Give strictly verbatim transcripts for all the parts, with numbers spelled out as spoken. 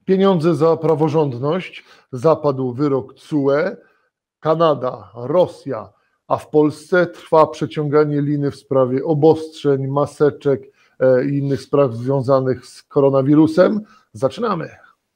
Pieniądze za praworządność. Zapadł wyrok T S U E. Kanada, Rosja, a w Polsce trwa przeciąganie liny w sprawie obostrzeń, maseczek i innych spraw związanych z koronawirusem. Zaczynamy.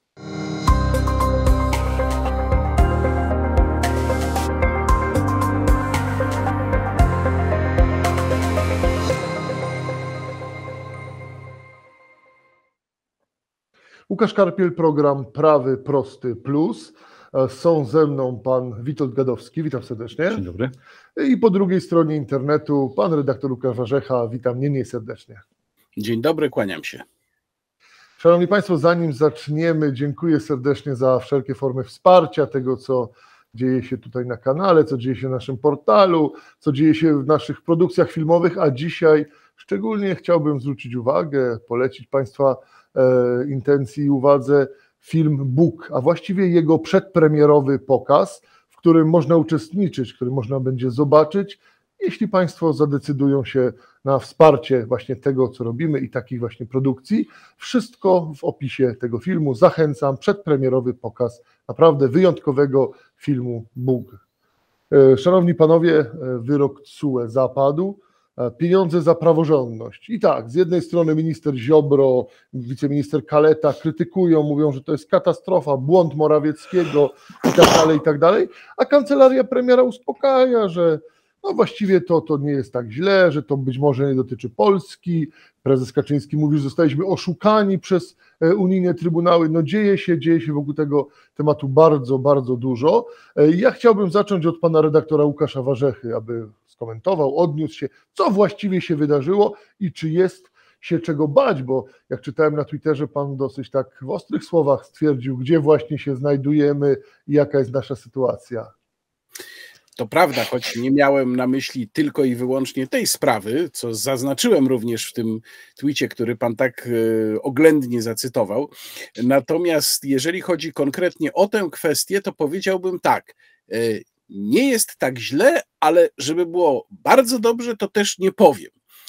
Łukasz Karpiel, program Prawy Prosty Plus. Są ze mną pan Witold Gadowski, witam serdecznie. Dzień dobry. I po drugiej stronie internetu pan redaktor Łukasz Warzecha, witam nie mniej serdecznie. Dzień dobry, kłaniam się. Szanowni Państwo, zanim zaczniemy, dziękuję serdecznie za wszelkie formy wsparcia tego, co dzieje się tutaj na kanale, co dzieje się w naszym portalu, co dzieje się w naszych produkcjach filmowych, a dzisiaj szczególnie chciałbym zwrócić uwagę, polecić Państwa e, intencji i uwadze film Bóg, a właściwie jego przedpremierowy pokaz, w którym można uczestniczyć, w którym można będzie zobaczyć, jeśli Państwo zadecydują się na wsparcie właśnie tego, co robimy i takich właśnie produkcji. Wszystko w opisie tego filmu. Zachęcam, przedpremierowy pokaz naprawdę wyjątkowego filmu Bóg. Szanowni Panowie, wyrok T S U E zapadł. Pieniądze za praworządność. I tak, z jednej strony minister Ziobro, wiceminister Kaleta krytykują, mówią, że to jest katastrofa, błąd Morawieckiego i tak dalej, i tak dalej, a kancelaria premiera uspokaja, że no właściwie to, to nie jest tak źle, że to być może nie dotyczy Polski. Prezes Kaczyński mówi, że zostaliśmy oszukani przez unijne trybunały. No dzieje się, dzieje się wokół tego tematu bardzo, bardzo dużo. Ja chciałbym zacząć od pana redaktora Łukasza Warzechy, aby skomentował, odniósł się, co właściwie się wydarzyło i czy jest się czego bać, bo jak czytałem na Twitterze, pan dosyć tak w ostrych słowach stwierdził, gdzie właśnie się znajdujemy i jaka jest nasza sytuacja. To prawda, choć nie miałem na myśli tylko i wyłącznie tej sprawy, co zaznaczyłem również w tym twicie, który pan tak oględnie zacytował. Natomiast jeżeli chodzi konkretnie o tę kwestię, to powiedziałbym tak, nie jest tak źle, ale żeby było bardzo dobrze, to też nie powiem.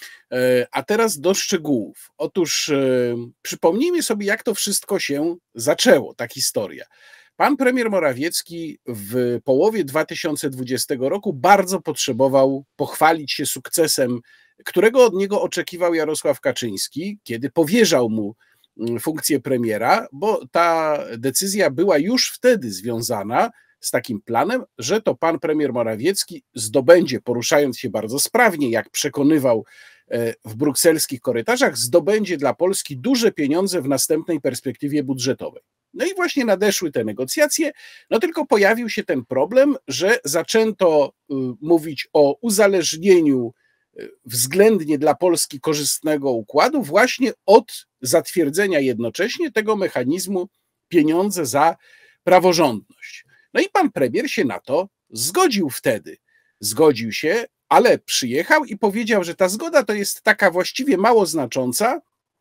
A teraz do szczegółów. Otóż przypomnijmy sobie, jak to wszystko się zaczęło, ta historia. Pan premier Morawiecki w połowie dwa tysiące dwudziestego roku bardzo potrzebował pochwalić się sukcesem, którego od niego oczekiwał Jarosław Kaczyński, kiedy powierzał mu funkcję premiera, bo ta decyzja była już wtedy związana z takim planem, że to pan premier Morawiecki zdobędzie, poruszając się bardzo sprawnie, jak przekonywał w brukselskich korytarzach, zdobędzie dla Polski duże pieniądze w następnej perspektywie budżetowej. No i właśnie nadeszły te negocjacje, no tylko pojawił się ten problem, że zaczęto mówić o uzależnieniu względnie dla Polski korzystnego układu właśnie od zatwierdzenia jednocześnie tego mechanizmu pieniądze za praworządność. No i pan premier się na to zgodził wtedy. Zgodził się, ale przyjechał i powiedział, że ta zgoda to jest taka właściwie mało znacząca,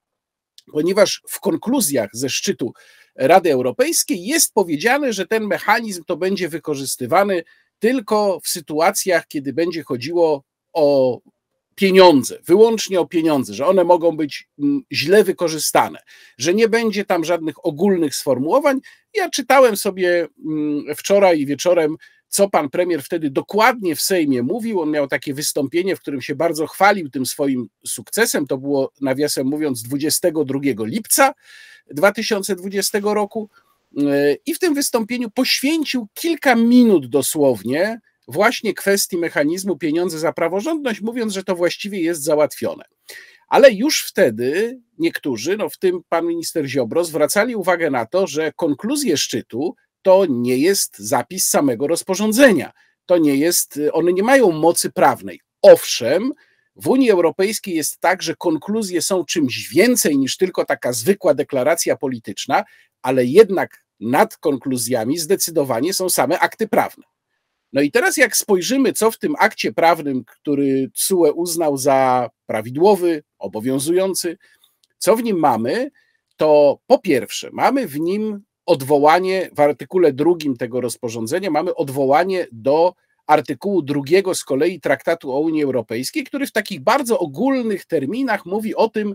ponieważ w konkluzjach ze szczytu Rady Europejskiej jest powiedziane, że ten mechanizm to będzie wykorzystywany tylko w sytuacjach, kiedy będzie chodziło o pieniądze, wyłącznie o pieniądze, że one mogą być źle wykorzystane, że nie będzie tam żadnych ogólnych sformułowań. Ja czytałem sobie wczoraj wieczorem, co pan premier wtedy dokładnie w Sejmie mówił. On miał takie wystąpienie, w którym się bardzo chwalił tym swoim sukcesem. To było, nawiasem mówiąc, dwudziestego drugiego lipca dwa tysiące dwudziestego roku. I w tym wystąpieniu poświęcił kilka minut dosłownie właśnie kwestii mechanizmu pieniądze za praworządność, mówiąc, że to właściwie jest załatwione. Ale już wtedy niektórzy, no w tym pan minister Ziobro, zwracali uwagę na to, że konkluzje szczytu to nie jest zapis samego rozporządzenia. To nie jest, one nie mają mocy prawnej. Owszem, w Unii Europejskiej jest tak, że konkluzje są czymś więcej niż tylko taka zwykła deklaracja polityczna, ale jednak nad konkluzjami zdecydowanie są same akty prawne. No i teraz jak spojrzymy, co w tym akcie prawnym, który T S U E uznał za prawidłowy, obowiązujący, co w nim mamy, to po pierwsze mamy w nim odwołanie, w artykule drugim tego rozporządzenia mamy odwołanie do artykułu drugiego z kolei Traktatu o Unii Europejskiej, który w takich bardzo ogólnych terminach mówi o tym,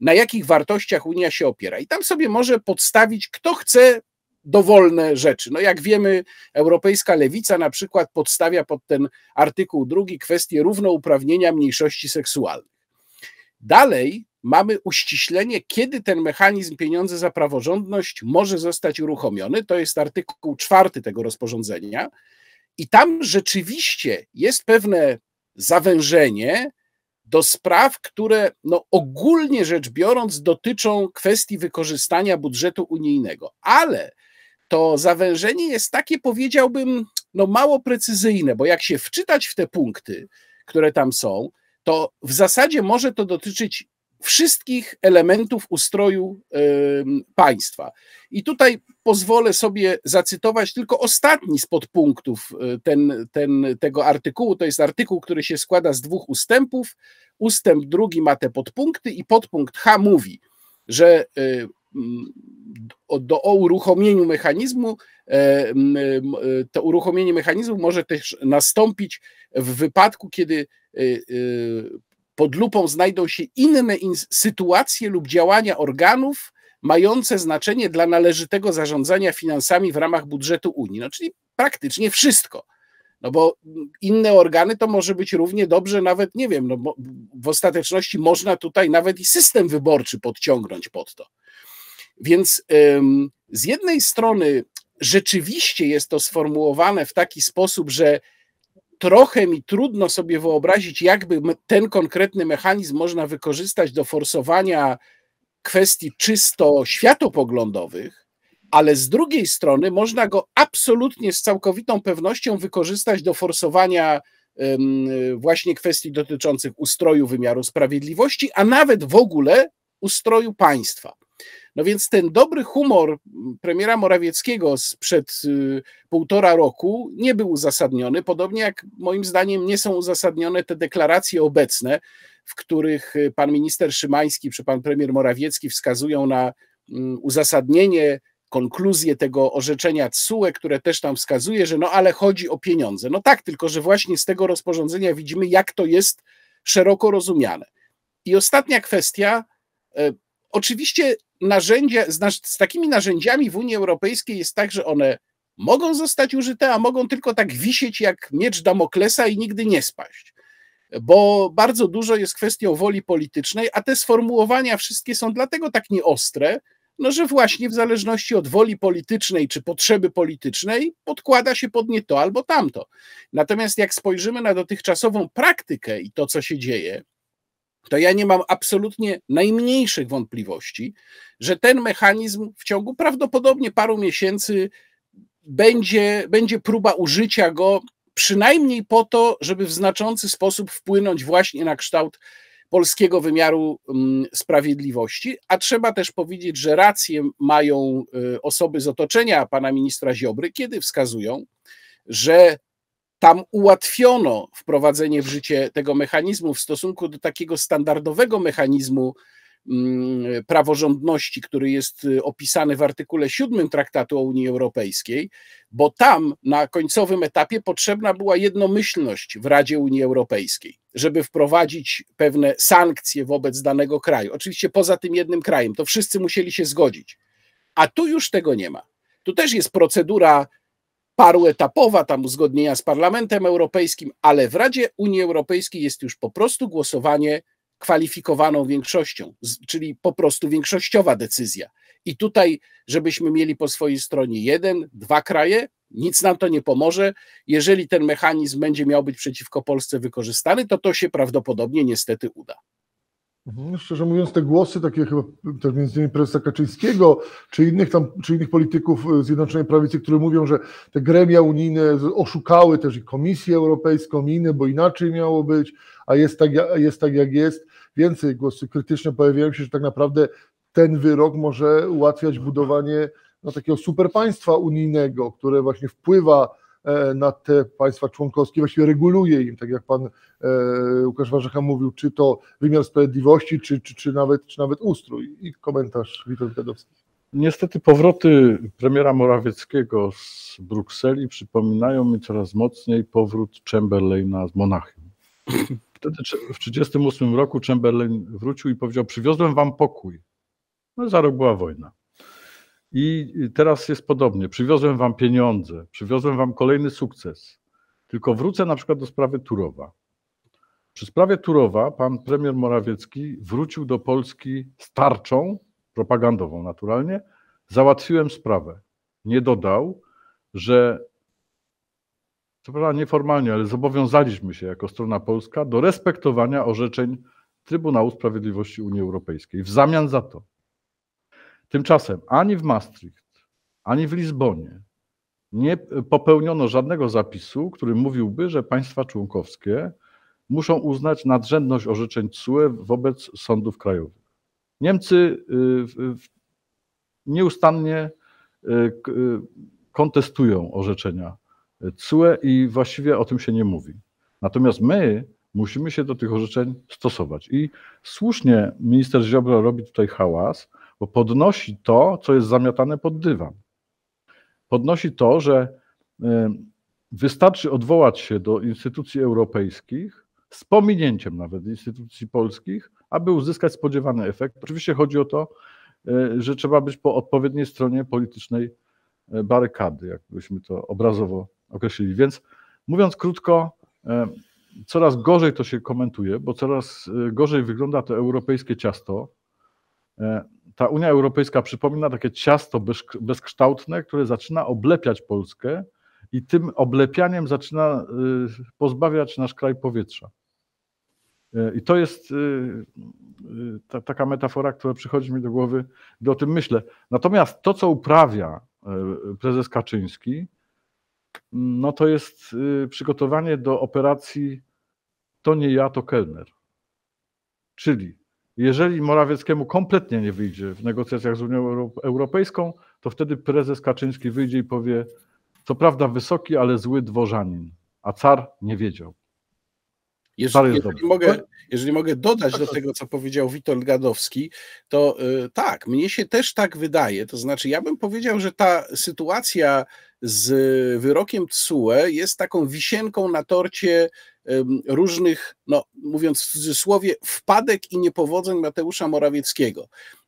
na jakich wartościach Unia się opiera. I tam sobie może podstawić, kto chce, dowolne rzeczy. No jak wiemy, europejska lewica na przykład podstawia pod ten artykuł drugi kwestię równouprawnienia mniejszości seksualnych. Dalej mamy uściślenie, kiedy ten mechanizm pieniądze za praworządność może zostać uruchomiony. To jest artykuł czwarty tego rozporządzenia. I tam rzeczywiście jest pewne zawężenie do spraw, które no, ogólnie rzecz biorąc dotyczą kwestii wykorzystania budżetu unijnego. Ale to zawężenie jest takie, powiedziałbym, no, mało precyzyjne, bo jak się wczytać w te punkty, które tam są, to w zasadzie może to dotyczyć wszystkich elementów ustroju y, państwa. I tutaj pozwolę sobie zacytować tylko ostatni z podpunktów ten, ten, tego artykułu. To jest artykuł, który się składa z dwóch ustępów. Ustęp drugi ma te podpunkty i podpunkt H mówi, że y, do, do o uruchomieniu mechanizmu, y, to uruchomienie mechanizmu może też nastąpić w wypadku, kiedy y, y, pod lupą znajdą się inne sytuacje lub działania organów mające znaczenie dla należytego zarządzania finansami w ramach budżetu Unii. No, czyli praktycznie wszystko. No bo inne organy to może być równie dobrze nawet, nie wiem, no bo w ostateczności można tutaj nawet i system wyborczy podciągnąć pod to. Więc ym, z jednej strony rzeczywiście jest to sformułowane w taki sposób, że trochę mi trudno sobie wyobrazić, jakby ten konkretny mechanizm można wykorzystać do forsowania kwestii czysto światopoglądowych, ale z drugiej strony można go absolutnie z całkowitą pewnością wykorzystać do forsowania właśnie kwestii dotyczących ustroju wymiaru sprawiedliwości, a nawet w ogóle ustroju państwa. No więc ten dobry humor premiera Morawieckiego sprzed półtora roku nie był uzasadniony, podobnie jak moim zdaniem nie są uzasadnione te deklaracje obecne, w których pan minister Szymański czy pan premier Morawiecki wskazują na uzasadnienie, konkluzję tego orzeczenia T S U E, które też tam wskazuje, że no ale chodzi o pieniądze. No tak, tylko że właśnie z tego rozporządzenia widzimy, jak to jest szeroko rozumiane. I ostatnia kwestia, oczywiście narzędzia, z, z takimi narzędziami w Unii Europejskiej jest tak, że one mogą zostać użyte, a mogą tylko tak wisieć jak miecz Damoklesa i nigdy nie spaść. Bo bardzo dużo jest kwestią woli politycznej, a te sformułowania wszystkie są dlatego tak nieostre, no że właśnie w zależności od woli politycznej czy potrzeby politycznej podkłada się pod nie to albo tamto. Natomiast jak spojrzymy na dotychczasową praktykę i to, co się dzieje, to ja nie mam absolutnie najmniejszych wątpliwości, że ten mechanizm w ciągu prawdopodobnie paru miesięcy będzie, będzie próba użycia go przynajmniej po to, żeby w znaczący sposób wpłynąć właśnie na kształt polskiego wymiaru sprawiedliwości, a trzeba też powiedzieć, że rację mają osoby z otoczenia pana ministra Ziobry, kiedy wskazują, że tam ułatwiono wprowadzenie w życie tego mechanizmu w stosunku do takiego standardowego mechanizmu praworządności, który jest opisany w artykule siódmym Traktatu o Unii Europejskiej, bo tam na końcowym etapie potrzebna była jednomyślność w Radzie Unii Europejskiej, żeby wprowadzić pewne sankcje wobec danego kraju. Oczywiście poza tym jednym krajem, to wszyscy musieli się zgodzić. A tu już tego nie ma. Tu też jest procedura paruetapowa, tam uzgodnienia z Parlamentem Europejskim, ale w Radzie Unii Europejskiej jest już po prostu głosowanie kwalifikowaną większością, czyli po prostu większościowa decyzja. I tutaj, żebyśmy mieli po swojej stronie jeden, dwa kraje, nic nam to nie pomoże. Jeżeli ten mechanizm będzie miał być przeciwko Polsce wykorzystany, to to się prawdopodobnie niestety uda. Szczerze mówiąc, te głosy, takie chyba też między innymi prezesa Kaczyńskiego, czy innych tam, czy innych polityków Zjednoczonej Prawicy, które mówią, że te gremia unijne oszukały też i Komisję Europejską, i inne, bo inaczej miało być, a jest tak, jest tak jak jest. Więcej głosy krytyczne pojawiają się, że tak naprawdę ten wyrok może ułatwiać budowanie no, takiego superpaństwa unijnego, które właśnie wpływa na te państwa członkowskie, właściwie reguluje im, tak jak pan e, Łukasz Warzecha mówił, czy to wymiar sprawiedliwości, czy, czy, czy, nawet, czy nawet ustrój. I komentarz Witold Gadowski. Niestety powroty premiera Morawieckiego z Brukseli przypominają mi coraz mocniej powrót Chamberlaina z Monachium. Wtedy w tysiąc dziewięćset trzydziestym ósmym roku Chamberlain wrócił i powiedział: przywiozłem wam pokój. No za rok była wojna. I teraz jest podobnie. Przywiozłem wam pieniądze, przywiozłem wam kolejny sukces. Tylko wrócę na przykład do sprawy Turowa. Przy sprawie Turowa pan premier Morawiecki wrócił do Polski z tarczą propagandową naturalnie. Załatwiłem sprawę. Nie dodał, że co prawda nieformalnie, ale zobowiązaliśmy się jako strona polska do respektowania orzeczeń Trybunału Sprawiedliwości Unii Europejskiej. W zamian za to. Tymczasem ani w Maastricht, ani w Lizbonie nie popełniono żadnego zapisu, który mówiłby, że państwa członkowskie muszą uznać nadrzędność orzeczeń T S U E wobec sądów krajowych. Niemcy nieustannie kontestują orzeczenia T S U E i właściwie o tym się nie mówi. Natomiast my musimy się do tych orzeczeń stosować. I słusznie minister Ziobro robi tutaj hałas, bo podnosi to, co jest zamiatane pod dywan. Podnosi to, że wystarczy odwołać się do instytucji europejskich, z pominięciem nawet instytucji polskich, aby uzyskać spodziewany efekt. Oczywiście chodzi o to, że trzeba być po odpowiedniej stronie politycznej barykady, jakbyśmy to obrazowo określili. Więc mówiąc krótko, coraz gorzej to się komentuje, bo coraz gorzej wygląda to europejskie ciasto. Ta Unia Europejska przypomina takie ciasto bez, bezkształtne, które zaczyna oblepiać Polskę i tym oblepianiem zaczyna pozbawiać nasz kraj powietrza. I to jest ta, taka metafora, która przychodzi mi do głowy, gdy o tym myślę. Natomiast to, co uprawia prezes Kaczyński, no to jest przygotowanie do operacji to nie ja, to kelner. Czyli jeżeli Morawieckiemu kompletnie nie wyjdzie w negocjacjach z Unią Europejską, to wtedy prezes Kaczyński wyjdzie i powie: co prawda wysoki, ale zły dworzanin, a car nie wiedział. Jeżeli, jeżeli, mogę, jeżeli mogę dodać do tego, co powiedział Witold Gadowski, to yy, tak, mnie się też tak wydaje. To znaczy, ja bym powiedział, że ta sytuacja z wyrokiem T S U E jest taką wisienką na torcie yy, różnych, no mówiąc w cudzysłowie, wpadek i niepowodzeń Mateusza Morawieckiego.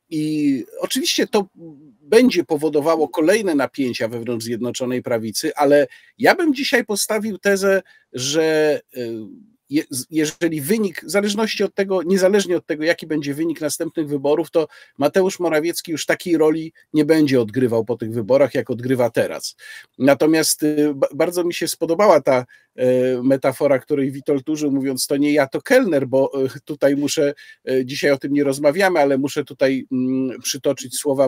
I oczywiście to będzie powodowało kolejne napięcia wewnątrz Zjednoczonej Prawicy, ale ja bym dzisiaj postawił tezę, że yy, jeżeli wynik, w zależności od tego, niezależnie od tego, jaki będzie wynik następnych wyborów, to Mateusz Morawiecki już takiej roli nie będzie odgrywał po tych wyborach, jak odgrywa teraz. Natomiast bardzo mi się spodobała ta metafora, której Witold użył, mówiąc to nie ja, to kelner, bo tutaj muszę, dzisiaj o tym nie rozmawiamy, ale muszę tutaj przytoczyć słowa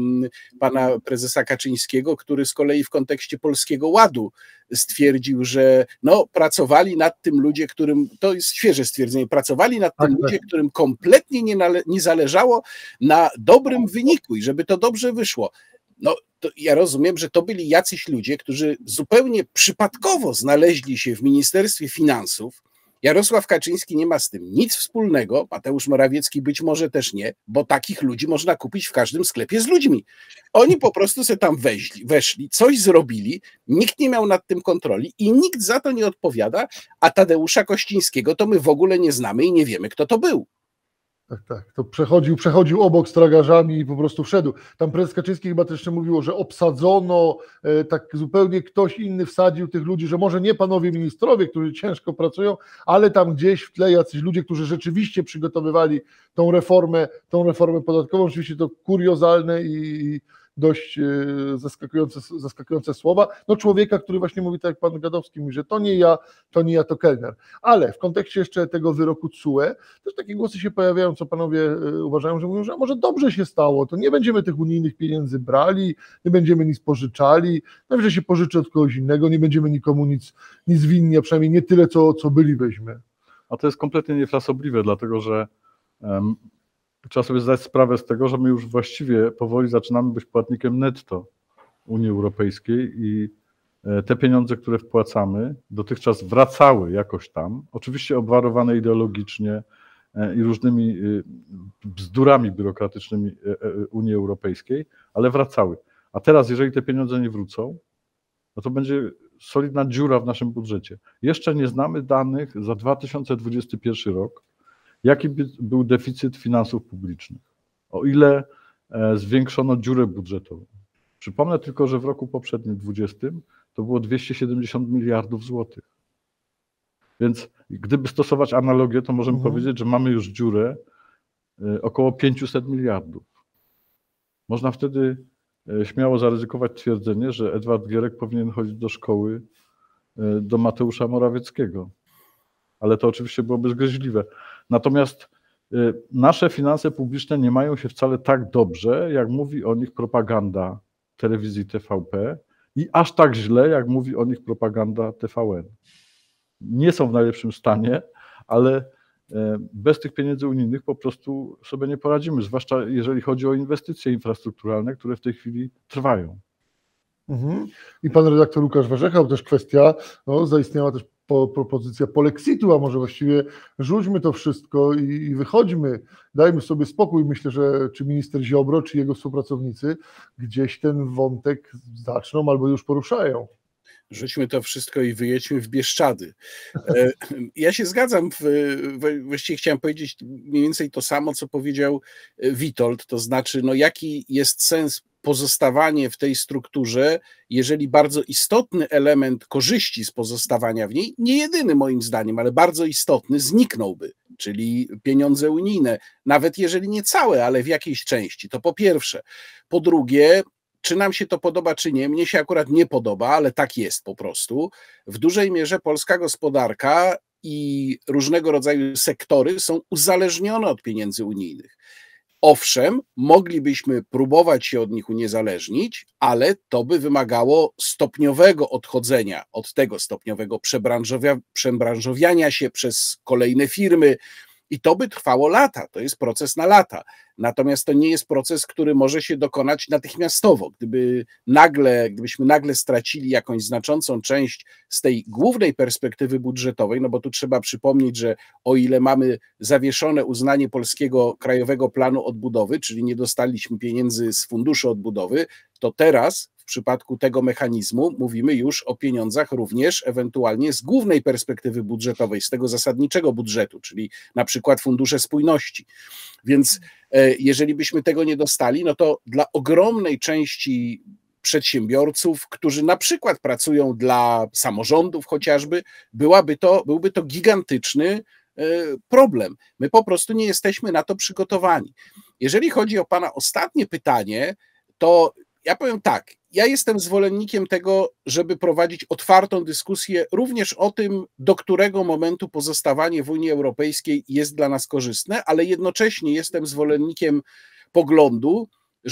pana prezesa Kaczyńskiego, który z kolei w kontekście Polskiego Ładu stwierdził, że no, pracowali nad tym ludzie, którym, to jest świeże stwierdzenie, pracowali nad tym ludzie, którym kompletnie nie, nale, nie zależało na dobrym wyniku i żeby to dobrze wyszło. No, to ja rozumiem, że to byli jacyś ludzie, którzy zupełnie przypadkowo znaleźli się w Ministerstwie Finansów. Jarosław Kaczyński nie ma z tym nic wspólnego, Mateusz Morawiecki być może też nie, bo takich ludzi można kupić w każdym sklepie z ludźmi. Oni po prostu sobie tam weszli, weszli, coś zrobili, nikt nie miał nad tym kontroli i nikt za to nie odpowiada, a Tadeusza Kościńskiego to my w ogóle nie znamy i nie wiemy, kto to był. Tak, tak. To przechodził, przechodził obok z tragarzami i po prostu wszedł. Tam prezes Kaczyński chyba też jeszcze mówiło, że obsadzono, e, tak zupełnie ktoś inny wsadził tych ludzi, że może nie panowie ministrowie, którzy ciężko pracują, ale tam gdzieś w tle jacyś ludzie, którzy rzeczywiście przygotowywali tą reformę, tą reformę podatkową. Oczywiście to kuriozalne i dość zaskakujące, zaskakujące słowa. No człowieka, który właśnie mówi tak jak pan Gadowski mówi, że to nie ja, to nie ja, to kelner. Ale w kontekście jeszcze tego wyroku T S U E też takie głosy się pojawiają, co panowie uważają, że mówią, że może dobrze się stało, to nie będziemy tych unijnych pieniędzy brali, nie będziemy nic pożyczali, najwyżej się pożyczy od kogoś innego, nie będziemy nikomu nic, nic winni, a przynajmniej nie tyle, co, co byli weźmy. A to jest kompletnie niefrasobliwe, dlatego że um, trzeba sobie zdać sprawę z tego, że my już właściwie powoli zaczynamy być płatnikiem netto Unii Europejskiej i te pieniądze, które wpłacamy, dotychczas wracały jakoś tam, oczywiście obwarowane ideologicznie i różnymi bzdurami biurokratycznymi Unii Europejskiej, ale wracały. A teraz, jeżeli te pieniądze nie wrócą, no to będzie solidna dziura w naszym budżecie. Jeszcze nie znamy danych za dwa tysiące dwudziesty pierwszy rok, jaki był deficyt finansów publicznych, o ile zwiększono dziurę budżetową. Przypomnę tylko, że w roku poprzednim, dwudziestym, to było dwieście siedemdziesiąt miliardów złotych. Więc gdyby stosować analogię, to możemy mhm. powiedzieć, że mamy już dziurę około pięćset miliardów. Można wtedy śmiało zaryzykować twierdzenie, że Edward Gierek powinien chodzić do szkoły do Mateusza Morawieckiego. Ale to oczywiście byłoby zgryźliwe. Natomiast nasze finanse publiczne nie mają się wcale tak dobrze, jak mówi o nich propaganda telewizji T V P i aż tak źle, jak mówi o nich propaganda T V N. Nie są w najlepszym stanie, ale bez tych pieniędzy unijnych po prostu sobie nie poradzimy, zwłaszcza jeżeli chodzi o inwestycje infrastrukturalne, które w tej chwili trwają. Mhm. I pan redaktor Łukasz Warzechał, też kwestia, no, zaistniała też po, propozycja polexitu, a może właściwie rzućmy to wszystko i, i wychodźmy, dajmy sobie spokój. Myślę, że czy minister Ziobro, czy jego współpracownicy gdzieś ten wątek zaczną albo już poruszają. Rzućmy to wszystko i wyjedźmy w Bieszczady. Ja się zgadzam, w, właściwie chciałem powiedzieć mniej więcej to samo, co powiedział Witold, to znaczy, no jaki jest sens pozostawanie w tej strukturze, jeżeli bardzo istotny element korzyści z pozostawania w niej, nie jedyny moim zdaniem, ale bardzo istotny, zniknąłby, czyli pieniądze unijne, nawet jeżeli nie całe, ale w jakiejś części, to po pierwsze. Po drugie, czy nam się to podoba, czy nie, mnie się akurat nie podoba, ale tak jest po prostu. W dużej mierze polska gospodarka i różnego rodzaju sektory są uzależnione od pieniędzy unijnych. Owszem, moglibyśmy próbować się od nich uniezależnić, ale to by wymagało stopniowego odchodzenia od tego, stopniowego przebranżowia, przebranżowiania się przez kolejne firmy, i to by trwało lata, to jest proces na lata. Natomiast to nie jest proces, który może się dokonać natychmiastowo. Gdyby nagle, gdybyśmy nagle stracili jakąś znaczącą część z tej głównej perspektywy budżetowej, no bo tu trzeba przypomnieć, że o ile mamy zawieszone uznanie Polskiego Krajowego Planu Odbudowy, czyli nie dostaliśmy pieniędzy z Funduszu Odbudowy, to teraz w przypadku tego mechanizmu mówimy już o pieniądzach również ewentualnie z głównej perspektywy budżetowej, z tego zasadniczego budżetu, czyli na przykład Fundusze Spójności. Więc jeżeli byśmy tego nie dostali, no to dla ogromnej części przedsiębiorców, którzy na przykład pracują dla samorządów chociażby, byłaby to, byłby to gigantyczny problem. My po prostu nie jesteśmy na to przygotowani. Jeżeli chodzi o pana ostatnie pytanie, to ja powiem tak, ja jestem zwolennikiem tego, żeby prowadzić otwartą dyskusję również o tym, do którego momentu pozostawanie w Unii Europejskiej jest dla nas korzystne, ale jednocześnie jestem zwolennikiem poglądu,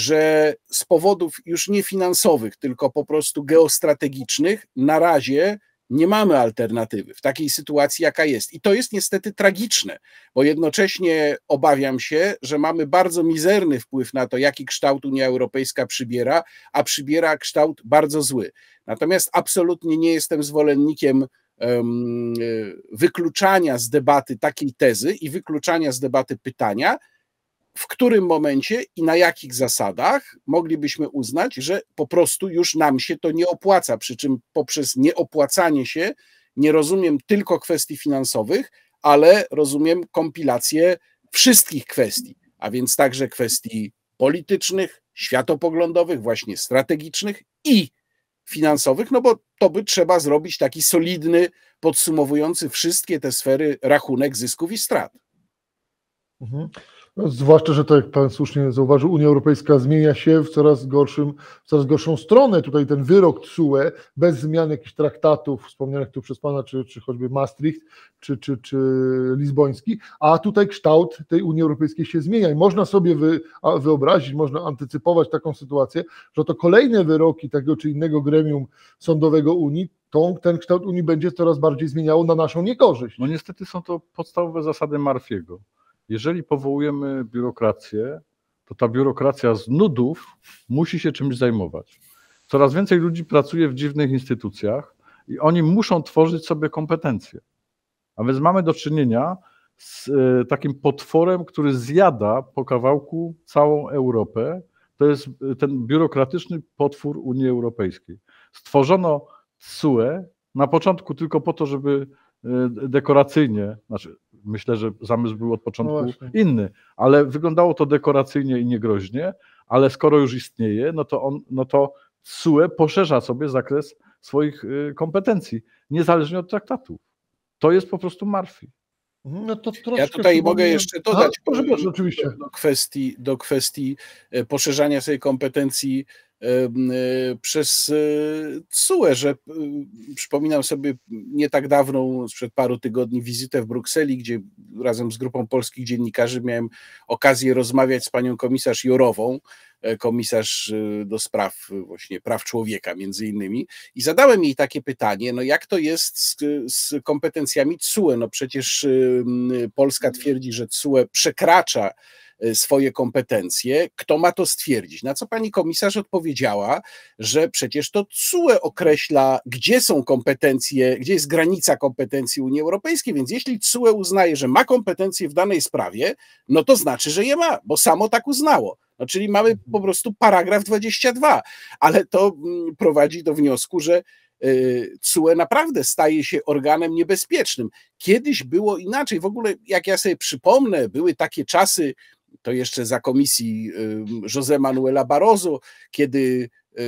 że z powodów już nie finansowych, tylko po prostu geostrategicznych, na razie nie mamy alternatywy w takiej sytuacji, jaka jest. I to jest niestety tragiczne, bo jednocześnie obawiam się, że mamy bardzo mizerny wpływ na to, jaki kształt Unia Europejska przybiera, a przybiera kształt bardzo zły. Natomiast absolutnie nie jestem zwolennikiem um, wykluczania z debaty takiej tezy i wykluczania z debaty pytania, w którym momencie i na jakich zasadach moglibyśmy uznać, że po prostu już nam się to nie opłaca, przy czym poprzez nieopłacanie się nie rozumiem tylko kwestii finansowych, ale rozumiem kompilację wszystkich kwestii, a więc także kwestii politycznych, światopoglądowych, właśnie strategicznych i finansowych, no bo to by trzeba zrobić taki solidny, podsumowujący wszystkie te sfery rachunek zysków i strat. Mhm. No, zwłaszcza, że to jak pan słusznie zauważył, Unia Europejska zmienia się w coraz gorszym, w coraz gorszą stronę. Tutaj ten wyrok T S U E, bez zmian jakichś traktatów wspomnianych tu przez pana, czy, czy choćby Maastricht, czy, czy, czy lizboński, a tutaj kształt tej Unii Europejskiej się zmienia i można sobie wy, wyobrazić, można antycypować taką sytuację, że to kolejne wyroki tego czy innego gremium sądowego Unii, to ten kształt Unii będzie coraz bardziej zmieniało na naszą niekorzyść. No niestety są to podstawowe zasady Murphy'ego. Jeżeli powołujemy biurokrację, to ta biurokracja z nudów musi się czymś zajmować. Coraz więcej ludzi pracuje w dziwnych instytucjach i oni muszą tworzyć sobie kompetencje. A więc mamy do czynienia z takim potworem, który zjada po kawałku całą Europę. To jest ten biurokratyczny potwór Unii Europejskiej. Stworzono T S U E na początku tylko po to, żeby dekoracyjnie, znaczy myślę, że zamysł był od początku no inny, ale wyglądało to dekoracyjnie i niegroźnie, ale skoro już istnieje, no to, on, no to T S U E poszerza sobie zakres swoich kompetencji, niezależnie od traktatów. To jest po prostu martwi. No to ja tutaj mogę jeszcze dodać A, proszę, proszę, oczywiście. Do, do, kwestii, do kwestii poszerzania sobie kompetencji przez T S U E, że przypominam sobie nie tak dawną, sprzed paru tygodni, wizytę w Brukseli, gdzie razem z grupą polskich dziennikarzy miałem okazję rozmawiać z panią komisarz Jourową, komisarz do spraw właśnie praw człowieka między innymi, i zadałem jej takie pytanie, no jak to jest z, z kompetencjami T S U E? No przecież Polska twierdzi, że T S U E przekracza swoje kompetencje. Kto ma to stwierdzić? Na co pani komisarz odpowiedziała, że przecież to T S U E określa, gdzie są kompetencje, gdzie jest granica kompetencji Unii Europejskiej, więc jeśli T S U E uznaje, że ma kompetencje w danej sprawie, no to znaczy, że je ma, bo samo tak uznało. No, czyli mamy po prostu paragraf dwadzieścia dwa, ale to prowadzi do wniosku, że T S U E naprawdę staje się organem niebezpiecznym. Kiedyś było inaczej. W ogóle, jak ja sobie przypomnę, były takie czasy, to jeszcze za komisji José Manuela Barroso, kiedy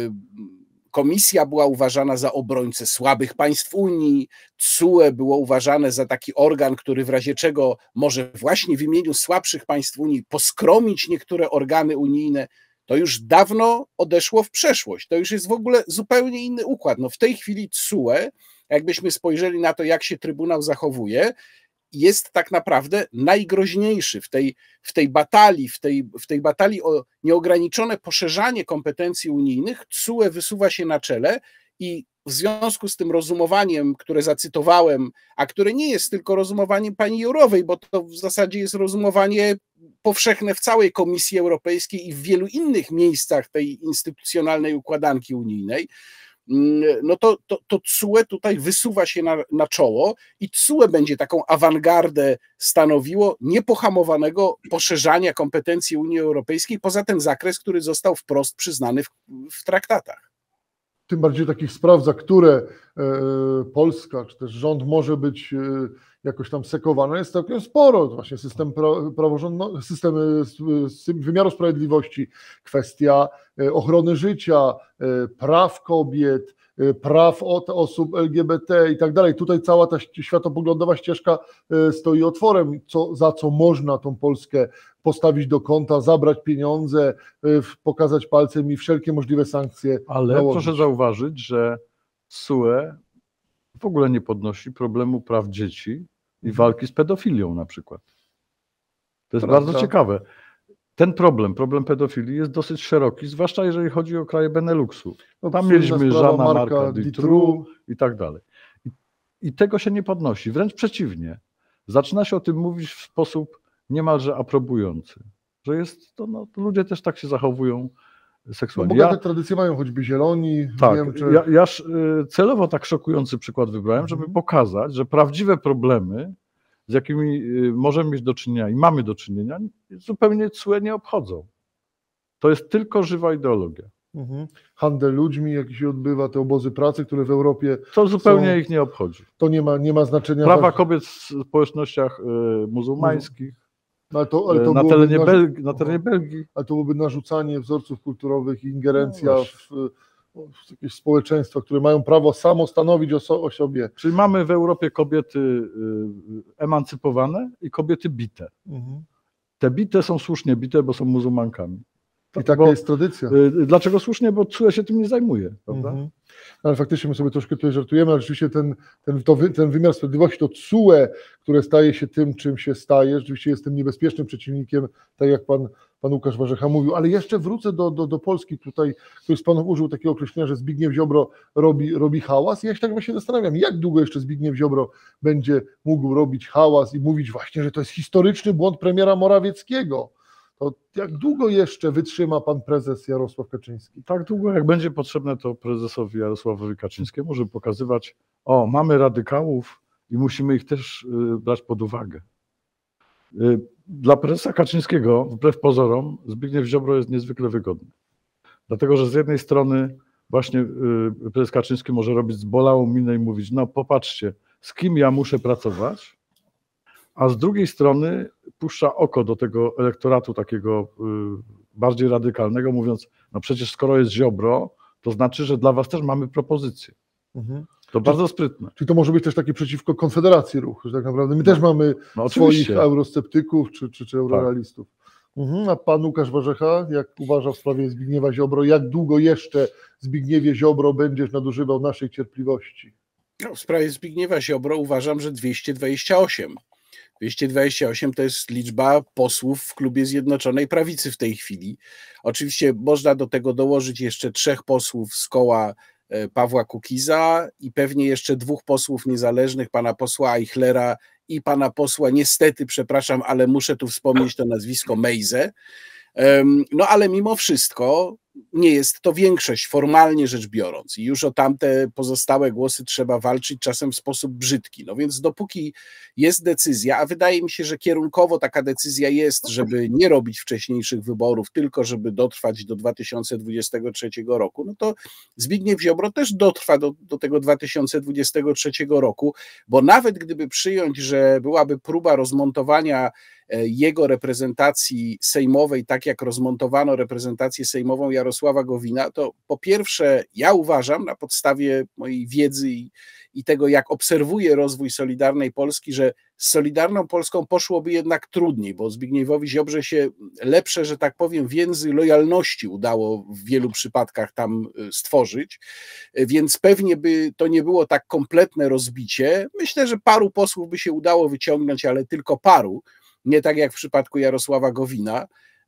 Komisja była uważana za obrońcę słabych państw Unii, T S U E było uważane za taki organ, który w razie czego może właśnie w imieniu słabszych państw Unii poskromić niektóre organy unijne. To już dawno odeszło w przeszłość. To już jest w ogóle zupełnie inny układ. No w tej chwili T S U E, jakbyśmy spojrzeli na to, jak się Trybunał zachowuje, jest tak naprawdę najgroźniejszy w tej, w tej batalii, w tej, w tej batalii o nieograniczone poszerzanie kompetencji unijnych. T S U E wysuwa się na czele i w związku z tym rozumowaniem, które zacytowałem, a które nie jest tylko rozumowaniem pani Jourowej, bo to w zasadzie jest rozumowanie powszechne w całej Komisji Europejskiej i w wielu innych miejscach tej instytucjonalnej układanki unijnej, no to, to, to T S U E tutaj wysuwa się na, na czoło i T S U E będzie taką awangardę stanowiło niepohamowanego poszerzania kompetencji Unii Europejskiej poza ten zakres, który został wprost przyznany w, w traktatach. Tym bardziej takich spraw, za które Polska czy też rząd może być jakoś tam sekowany, jest całkiem sporo. Właśnie system praworządności, system wymiaru sprawiedliwości, kwestia ochrony życia, praw kobiet, praw od osób L G B T i tak dalej. Tutaj cała ta światopoglądowa ścieżka stoi otworem, co, za co można tą Polskę postawić do kąta, zabrać pieniądze, pokazać palcem i wszelkie możliwe sankcje Ale nałożyć. Proszę zauważyć, że T S U E w ogóle nie podnosi problemu praw dzieci i walki z pedofilią na przykład. To jest Prawda. bardzo ciekawe. Ten problem, problem pedofilii jest dosyć szeroki, zwłaszcza jeżeli chodzi o kraje Beneluxu. No, tam mieliśmy Jeana Marca Dutroux i tak dalej. I, I tego się nie podnosi, wręcz przeciwnie. Zaczyna się o tym mówić w sposób niemalże aprobujący, że jest to, no, to ludzie też tak się zachowują seksualnie. No, bogate ja, tradycje mają choćby Zieloni, tak, Niemczy. Ja, ja celowo tak szokujący przykład wybrałem, żeby mhm. pokazać, że prawdziwe problemy, z jakimi możemy mieć do czynienia i mamy do czynienia, zupełnie T S U E nie obchodzą. To jest tylko żywa ideologia. Mhm. Handel ludźmi, jaki się odbywa, te obozy pracy, które w Europie To zupełnie są, ich nie obchodzi. To nie ma, nie ma znaczenia. Prawa kobiet w społecznościach muzułmańskich, no, ale to, ale to na, terenie narzu- Belgii, na terenie Belgii. Ale to byłoby narzucanie wzorców kulturowych i ingerencja no w, w jakieś społeczeństwa, które mają prawo samo stanowić o, so, o sobie. Czyli mamy w Europie kobiety emancypowane i kobiety bite. Mhm. Te bite są słusznie bite, bo są muzułmankami. I taka bo, jest tradycja. Dlaczego słusznie? Bo T S U E się tym nie zajmuje, prawda? Mhm. Ale faktycznie my sobie troszkę tutaj żartujemy, ale rzeczywiście ten, ten, to, ten wymiar sprawiedliwości, to T S U E, które staje się tym, czym się staje, rzeczywiście jest tym niebezpiecznym przeciwnikiem, tak jak pan, pan Łukasz Warzecha mówił. Ale jeszcze wrócę do, do, do Polski tutaj, ktoś z panów użył takiego określenia, że Zbigniew Ziobro robi, robi hałas. I ja się tak właśnie zastanawiam, jak długo jeszcze Zbigniew Ziobro będzie mógł robić hałas i mówić właśnie, że to jest historyczny błąd premiera Morawieckiego. To jak długo jeszcze wytrzyma pan prezes Jarosław Kaczyński? Tak długo, jak będzie potrzebne to prezesowi Jarosławowi Kaczyńskiemu, żeby pokazywać, o, mamy radykałów i musimy ich też y, brać pod uwagę. Y, dla prezesa Kaczyńskiego, wbrew pozorom, Zbigniew Ziobro jest niezwykle wygodny. Dlatego, że z jednej strony właśnie prezes Kaczyński może robić zbolałą minę i mówić, no popatrzcie, z kim ja muszę pracować, a z drugiej strony puszcza oko do tego elektoratu takiego bardziej radykalnego, mówiąc, no przecież skoro jest Ziobro, to znaczy, że dla was też mamy propozycje. Mhm. To czy, bardzo sprytne. Czyli to może być też taki przeciwko Konfederacji ruch, że tak naprawdę my no, też mamy no, swoich eurosceptyków czy, czy, czy eurorealistów. Tak. Mhm. A pan Łukasz Warzecha, jak uważa w sprawie Zbigniewa Ziobro, jak długo jeszcze Zbigniewie Ziobro będziesz nadużywał naszej cierpliwości? No, w sprawie Zbigniewa Ziobro uważam, że dwieście dwadzieścia osiem. dwieście dwadzieścia osiem to jest liczba posłów w klubie Zjednoczonej Prawicy w tej chwili. Oczywiście można do tego dołożyć jeszcze trzech posłów z koła Pawła Kukiza i pewnie jeszcze dwóch posłów niezależnych, pana posła Eichlera i pana posła, niestety, przepraszam, ale muszę tu wspomnieć to nazwisko, Mejzę. No ale mimo wszystko nie jest to większość, formalnie rzecz biorąc, i już o tamte pozostałe głosy trzeba walczyć, czasem w sposób brzydki. No więc dopóki jest decyzja, a wydaje mi się, że kierunkowo taka decyzja jest, żeby nie robić wcześniejszych wyborów, tylko żeby dotrwać do dwa tysiące dwudziestego trzeciego roku, no to Zbigniew Ziobro też dotrwa do, do tego dwa tysiące dwudziestego trzeciego roku, bo nawet gdyby przyjąć, że byłaby próba rozmontowania jego reprezentacji sejmowej, tak jak rozmontowano reprezentację sejmową Jarosława Gowina, to po pierwsze ja uważam na podstawie mojej wiedzy i, i tego, jak obserwuję rozwój Solidarnej Polski, że z Solidarną Polską poszłoby jednak trudniej, bo Zbigniewowi Ziobrze się lepsze, że tak powiem, więzy lojalności udało w wielu przypadkach tam stworzyć, więc pewnie by to nie było tak kompletne rozbicie. Myślę, że paru posłów by się udało wyciągnąć, ale tylko paru, nie tak jak w przypadku Jarosława Gowina.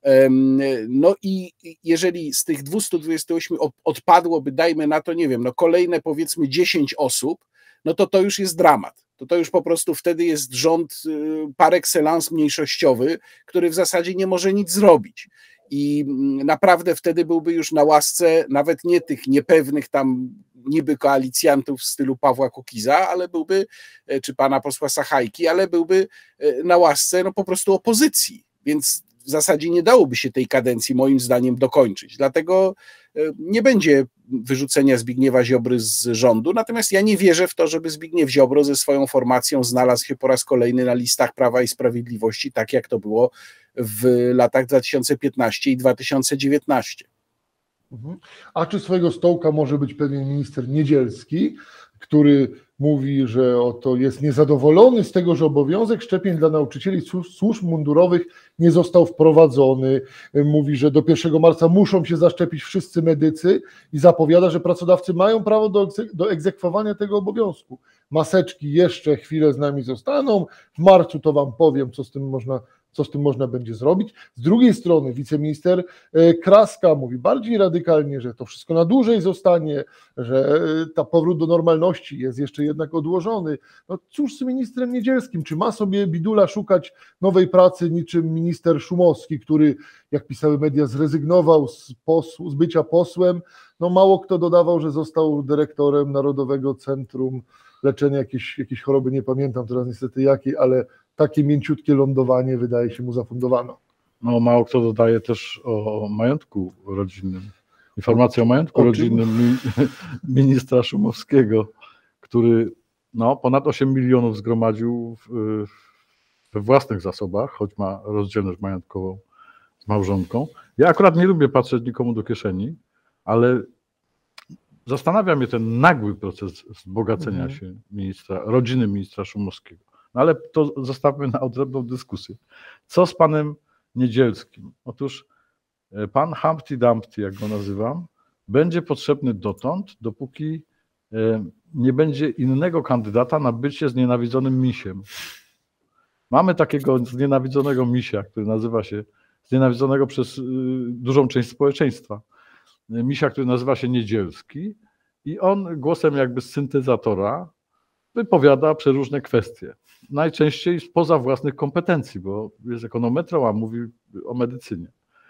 No i jeżeli z tych dwustu dwudziestu ośmiu odpadłoby, dajmy na to, nie wiem, no kolejne powiedzmy dziesięć osób, no to to już jest dramat. To to już po prostu wtedy jest rząd par excellence mniejszościowy, który w zasadzie nie może nic zrobić. I naprawdę wtedy byłby już na łasce nawet nie tych niepewnych tam niby koalicjantów w stylu Pawła Kukiza, ale byłby, czy pana posła Sachajki, ale byłby na łasce no po prostu opozycji. Więc w zasadzie nie dałoby się tej kadencji moim zdaniem dokończyć. Dlatego nie będzie wyrzucenia Zbigniewa Ziobry z rządu, natomiast ja nie wierzę w to, żeby Zbigniew Ziobro ze swoją formacją znalazł się po raz kolejny na listach Prawa i Sprawiedliwości, tak jak to było w latach dwa tysiące piętnastym i dwa tysiące dziewiętnastym. A czy swojego stołka może być pewien minister Niedzielski, który mówi, że oto jest niezadowolony z tego, że obowiązek szczepień dla nauczycieli służb mundurowych nie został wprowadzony. Mówi, że do pierwszego marca muszą się zaszczepić wszyscy medycy i zapowiada, że pracodawcy mają prawo do, do egzekwowania tego obowiązku. Maseczki jeszcze chwilę z nami zostaną, w marcu to wam powiem, co z tym można co z tym można będzie zrobić. Z drugiej strony wiceminister Kraska mówi bardziej radykalnie, że to wszystko na dłużej zostanie, że ta powrót do normalności jest jeszcze jednak odłożony. No cóż z ministrem Niedzielskim? Czy ma sobie bidula szukać nowej pracy niczym minister Szumowski, który, jak pisały media, zrezygnował z, posłu, z bycia posłem? No mało kto dodawał, że został dyrektorem Narodowego Centrum Leczenia jakiejś, jakiejś choroby, nie pamiętam teraz niestety jakiej, ale takie mięciutkie lądowanie wydaje się mu zafundowano. No mało kto dodaje też o majątku rodzinnym. Informacje o majątku o rodzinnym mi, ministra Szumowskiego, który no, ponad osiem milionów zgromadził w, we własnych zasobach, choć ma rozdzielność majątkową z małżonką. Ja akurat nie lubię patrzeć nikomu do kieszeni, ale zastanawia mnie ten nagły proces wzbogacenia mhm. się ministra, rodziny ministra Szumowskiego. No ale to zostawmy na odrębną dyskusję. Co z panem Niedzielskim? Otóż pan Humpty Dumpty, jak go nazywam, będzie potrzebny dotąd, dopóki nie będzie innego kandydata na bycie znienawidzonym misiem. Mamy takiego znienawidzonego misia, który nazywa się, znienawidzonego przez dużą część społeczeństwa, misia, który nazywa się Niedzielski i on głosem jakby syntezatora wypowiada przeróżne kwestie. Najczęściej spoza własnych kompetencji, bo jest ekonometrą, a mówi o medycynie.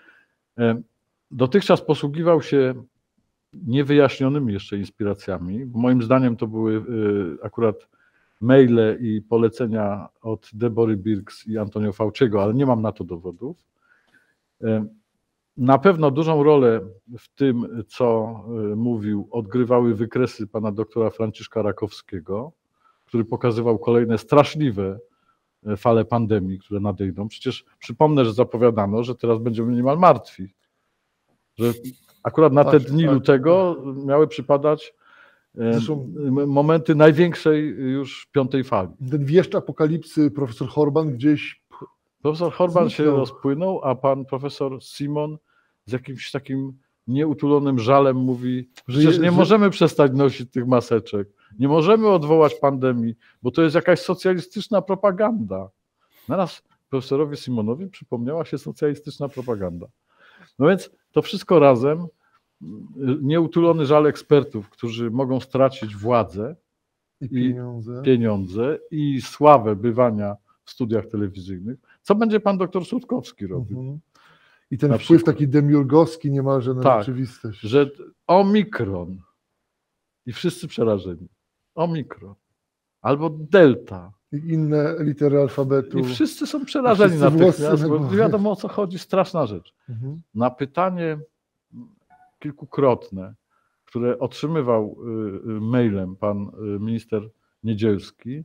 Dotychczas posługiwał się niewyjaśnionymi jeszcze inspiracjami. Moim zdaniem to były akurat maile i polecenia od Debory Birx i Antonio Fauciego, ale nie mam na to dowodów. Na pewno dużą rolę w tym, co mówił, odgrywały wykresy pana doktora Franciszka Rakowskiego, który pokazywał kolejne straszliwe fale pandemii, które nadejdą. Przecież przypomnę, że zapowiadano, że teraz będziemy niemal martwi. Że akurat na te dni lutego miały przypadać Zresztą, momenty największej już piątej fali. Ten wieszcz apokalipsy profesor Horban gdzieś... Profesor Horban się rozpłynął, a pan profesor Simon z jakimś takim nieutulonym żalem mówi, że przecież nie że... możemy przestać nosić tych maseczek, nie możemy odwołać pandemii, bo to jest jakaś socjalistyczna propaganda. Naraz profesorowi Simonowi przypomniała się socjalistyczna propaganda. No więc to wszystko razem, nieutulony żal ekspertów, którzy mogą stracić władzę i pieniądze. i pieniądze i sławę bywania w studiach telewizyjnych. Co będzie pan doktor Sutkowski robił? Mhm. I ten na wpływ przykład. taki demiurgowski niemalże na tak, rzeczywistość. Że omikron i wszyscy przerażeni. Omikron albo delta. I inne litery alfabetu. I wszyscy są przerażeni natychmiast, bo nie wiadomo o co chodzi, straszna rzecz. Mhm. Na pytanie kilkukrotne, które otrzymywał mailem pan minister Niedzielski,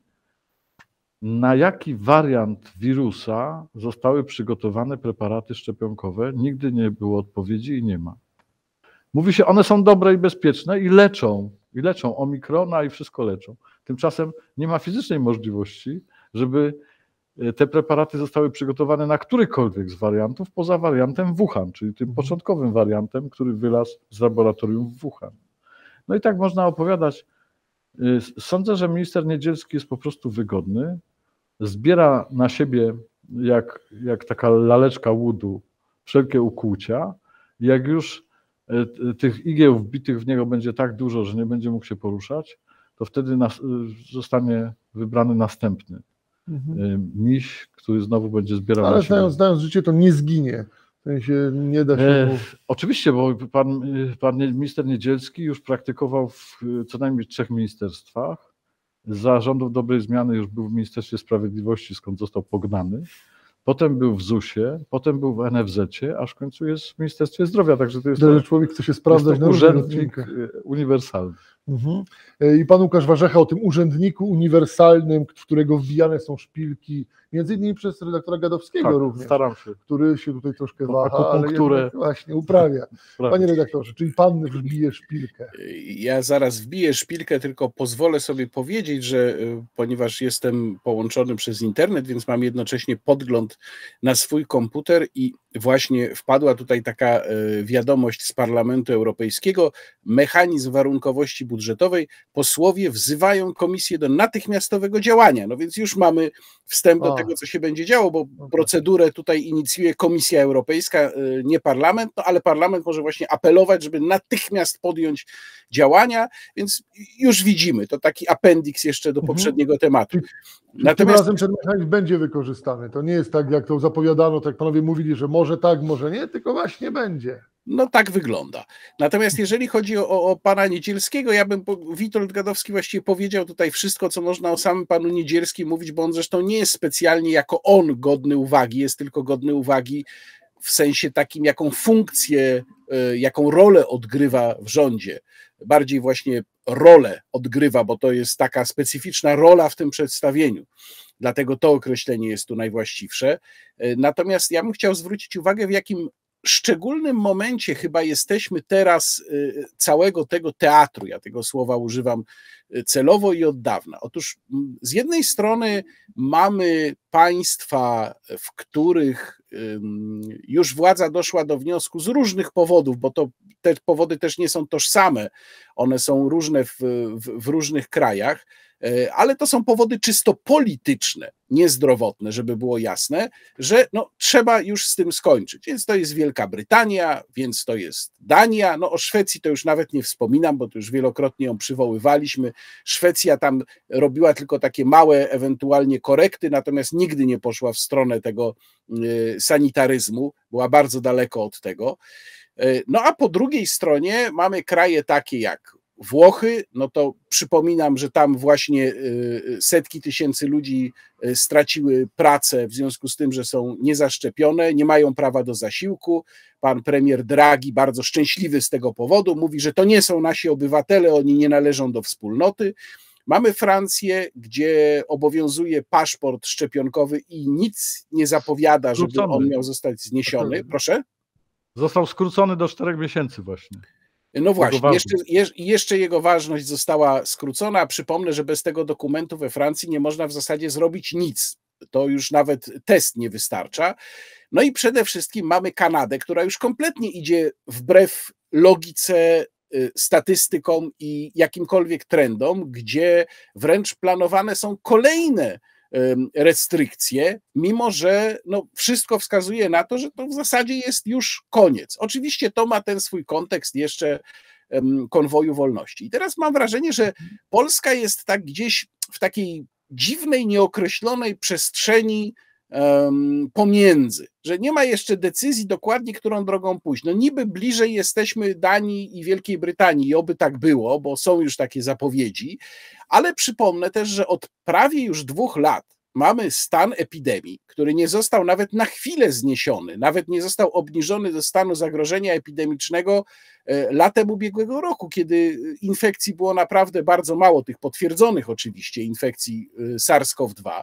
na jaki wariant wirusa zostały przygotowane preparaty szczepionkowe, nigdy nie było odpowiedzi i nie ma. Mówi się, one są dobre i bezpieczne i leczą, i leczą omikrona i wszystko leczą. Tymczasem nie ma fizycznej możliwości, żeby te preparaty zostały przygotowane na którykolwiek z wariantów, poza wariantem Wuhan, czyli tym początkowym wariantem, który wylazł z laboratorium w Wuhan. No i tak można opowiadać. Sądzę, że minister Niedzielski jest po prostu wygodny, zbiera na siebie jak, jak taka laleczka łudu wszelkie ukłucia. Jak już tych igieł wbitych w niego będzie tak dużo, że nie będzie mógł się poruszać, to wtedy nas, zostanie wybrany następny mhm. miś, który znowu będzie zbierał. Ale znając, znając życie, to nie zginie. W sensie nie da się. E, oczywiście, bo pan, pan minister Niedzielski już praktykował w co najmniej trzech ministerstwach. Za rządów dobrej zmiany już był w Ministerstwie Sprawiedliwości, skąd został pognany. Potem był w zusie, potem był w en ef zecie, aż w końcu jest w Ministerstwie Zdrowia. Także to jest to, człowiek chce się sprawdzać na urzędnik uniwersalny. Mhm. I pan Łukasz Warzecha o tym urzędniku uniwersalnym, w którego wbijane są szpilki, między innymi przez redaktora Gadowskiego tak, również, staram się. który się tutaj troszkę waha, ale właśnie uprawia. Panie redaktorze, czyli pan wbije szpilkę. Ja zaraz wbiję szpilkę, tylko pozwolę sobie powiedzieć, że ponieważ jestem połączony przez internet, więc mam jednocześnie podgląd na swój komputer i właśnie wpadła tutaj taka wiadomość z Parlamentu Europejskiego, mechanizm warunkowości budżetowej, posłowie wzywają Komisję do natychmiastowego działania. No więc już mamy wstęp do o. tego, co się będzie działo, bo okay. procedurę tutaj inicjuje Komisja Europejska, nie Parlament, no ale Parlament może właśnie apelować, żeby natychmiast podjąć działania, więc już widzimy, to taki appendix jeszcze do poprzedniego mhm. tematu. Natomiast tym razem ten mechanizm będzie wykorzystany. To nie jest tak, jak to zapowiadano, tak panowie mówili, że może tak, może nie, tylko właśnie będzie. No tak wygląda. Natomiast jeżeli chodzi o, o pana Niedzielskiego, ja bym, Witold Gadowski właściwie powiedział tutaj wszystko, co można o samym panu Niedzielskim mówić, bo on zresztą nie jest specjalnie jako on godny uwagi, jest tylko godny uwagi w sensie takim, jaką funkcję, jaką rolę odgrywa w rządzie. Bardziej właśnie rolę odgrywa, bo to jest taka specyficzna rola w tym przedstawieniu. Dlatego to określenie jest tu najwłaściwsze. Natomiast ja bym chciał zwrócić uwagę, w jakim szczególnym momencie chyba jesteśmy teraz całego tego teatru, ja tego słowa używam celowo i od dawna. Otóż z jednej strony mamy państwa, w których już władza doszła do wniosku z różnych powodów, bo to te powody też nie są tożsame, one są różne w, w, w różnych krajach, ale to są powody czysto polityczne, niezdrowotne, żeby było jasne, że no, trzeba już z tym skończyć. Więc to jest Wielka Brytania, więc to jest Dania, no o Szwecji to już nawet nie wspominam, bo to już wielokrotnie ją przywoływaliśmy. Szwecja tam robiła tylko takie małe ewentualnie korekty, natomiast nigdy nie poszła w stronę tego sanitaryzmu, była bardzo daleko od tego. No a po drugiej stronie mamy kraje takie jak Włochy, no to przypominam, że tam właśnie setki tysięcy ludzi straciły pracę w związku z tym, że są niezaszczepione, nie mają prawa do zasiłku. Pan premier Draghi, bardzo szczęśliwy z tego powodu, mówi, że to nie są nasi obywatele, oni nie należą do wspólnoty. Mamy Francję, gdzie obowiązuje paszport szczepionkowy i nic nie zapowiada, żeby on miał zostać zniesiony. Proszę? Został skrócony do czterech miesięcy właśnie. No właśnie, jeszcze, jeszcze jego ważność została skrócona. Przypomnę, że bez tego dokumentu we Francji nie można w zasadzie zrobić nic. To już nawet test nie wystarcza. No i przede wszystkim mamy Kanadę, która już kompletnie idzie wbrew logice, statystykom i jakimkolwiek trendom, gdzie wręcz planowane są kolejne restrykcje, mimo że no, wszystko wskazuje na to, że to w zasadzie jest już koniec. Oczywiście to ma ten swój kontekst jeszcze konwoju wolności. I teraz mam wrażenie, że Polska jest tak gdzieś w takiej dziwnej, nieokreślonej przestrzeni pomiędzy, że nie ma jeszcze decyzji dokładnie, którą drogą pójść. No niby bliżej jesteśmy Danii i Wielkiej Brytanii i oby tak było, bo są już takie zapowiedzi, ale przypomnę też, że od prawie już dwóch lat mamy stan epidemii, który nie został nawet na chwilę zniesiony, nawet nie został obniżony do stanu zagrożenia epidemicznego latem ubiegłego roku, kiedy infekcji było naprawdę bardzo mało, tych potwierdzonych oczywiście infekcji SARS-CoV dwa.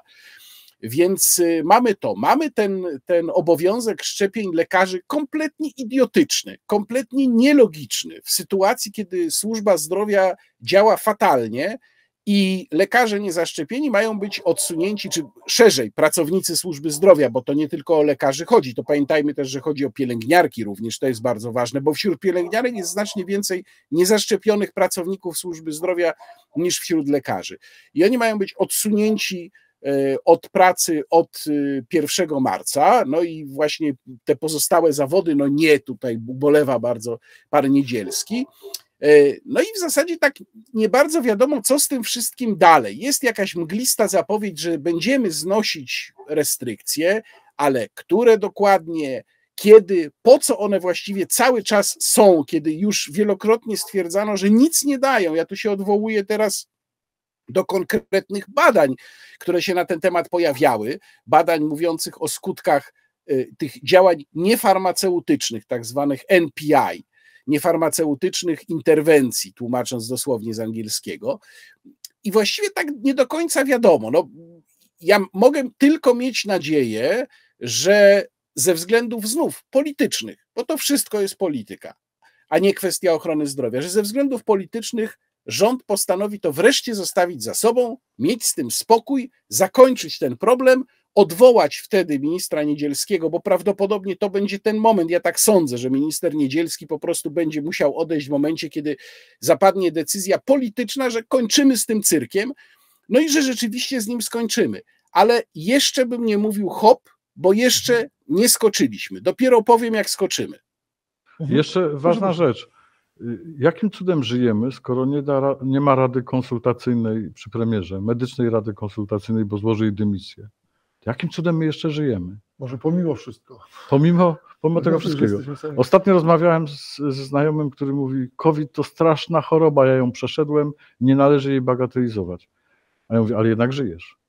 Więc mamy to, mamy ten, ten obowiązek szczepień lekarzy kompletnie idiotyczny, kompletnie nielogiczny w sytuacji, kiedy służba zdrowia działa fatalnie i lekarze niezaszczepieni mają być odsunięci, czy szerzej pracownicy służby zdrowia, bo to nie tylko o lekarzy chodzi, to pamiętajmy też, że chodzi o pielęgniarki również, to jest bardzo ważne, bo wśród pielęgniarek jest znacznie więcej niezaszczepionych pracowników służby zdrowia niż wśród lekarzy. I oni mają być odsunięci od pracy od pierwszego marca, no i właśnie te pozostałe zawody, no nie, tutaj ubolewa bardzo pan Niedzielski. No i w zasadzie tak nie bardzo wiadomo, co z tym wszystkim dalej. Jest jakaś mglista zapowiedź, że będziemy znosić restrykcje, ale które dokładnie, kiedy, po co one właściwie cały czas są, kiedy już wielokrotnie stwierdzano, że nic nie dają. Ja tu się odwołuję teraz do konkretnych badań, które się na ten temat pojawiały, badań mówiących o skutkach tych działań niefarmaceutycznych, tak zwanych N P I, niefarmaceutycznych interwencji, tłumacząc dosłownie z angielskiego. I właściwie tak nie do końca wiadomo. No, ja mogę tylko mieć nadzieję, że ze względów znów politycznych, bo to wszystko jest polityka, a nie kwestia ochrony zdrowia, że ze względów politycznych rząd postanowi to wreszcie zostawić za sobą, mieć z tym spokój, zakończyć ten problem, odwołać wtedy ministra Niedzielskiego, bo prawdopodobnie to będzie ten moment, ja tak sądzę, że minister Niedzielski po prostu będzie musiał odejść w momencie, kiedy zapadnie decyzja polityczna, że kończymy z tym cyrkiem, no i że rzeczywiście z nim skończymy. Ale jeszcze bym nie mówił hop, bo jeszcze nie skoczyliśmy. Dopiero powiem, jak skoczymy. Jeszcze ważna rzecz. Jakim cudem żyjemy, skoro nie, da, nie ma rady konsultacyjnej przy premierze, medycznej rady konsultacyjnej, bo złożyli dymisję? Jakim cudem my jeszcze żyjemy? Może pomimo wszystko. Pomimo, pomimo tego wszystkiego. Ostatnio rozmawiałem z, ze znajomym, który mówi, COVID to straszna choroba, ja ją przeszedłem, nie należy jej bagatelizować. A ja mówię, ale jednak żyjesz.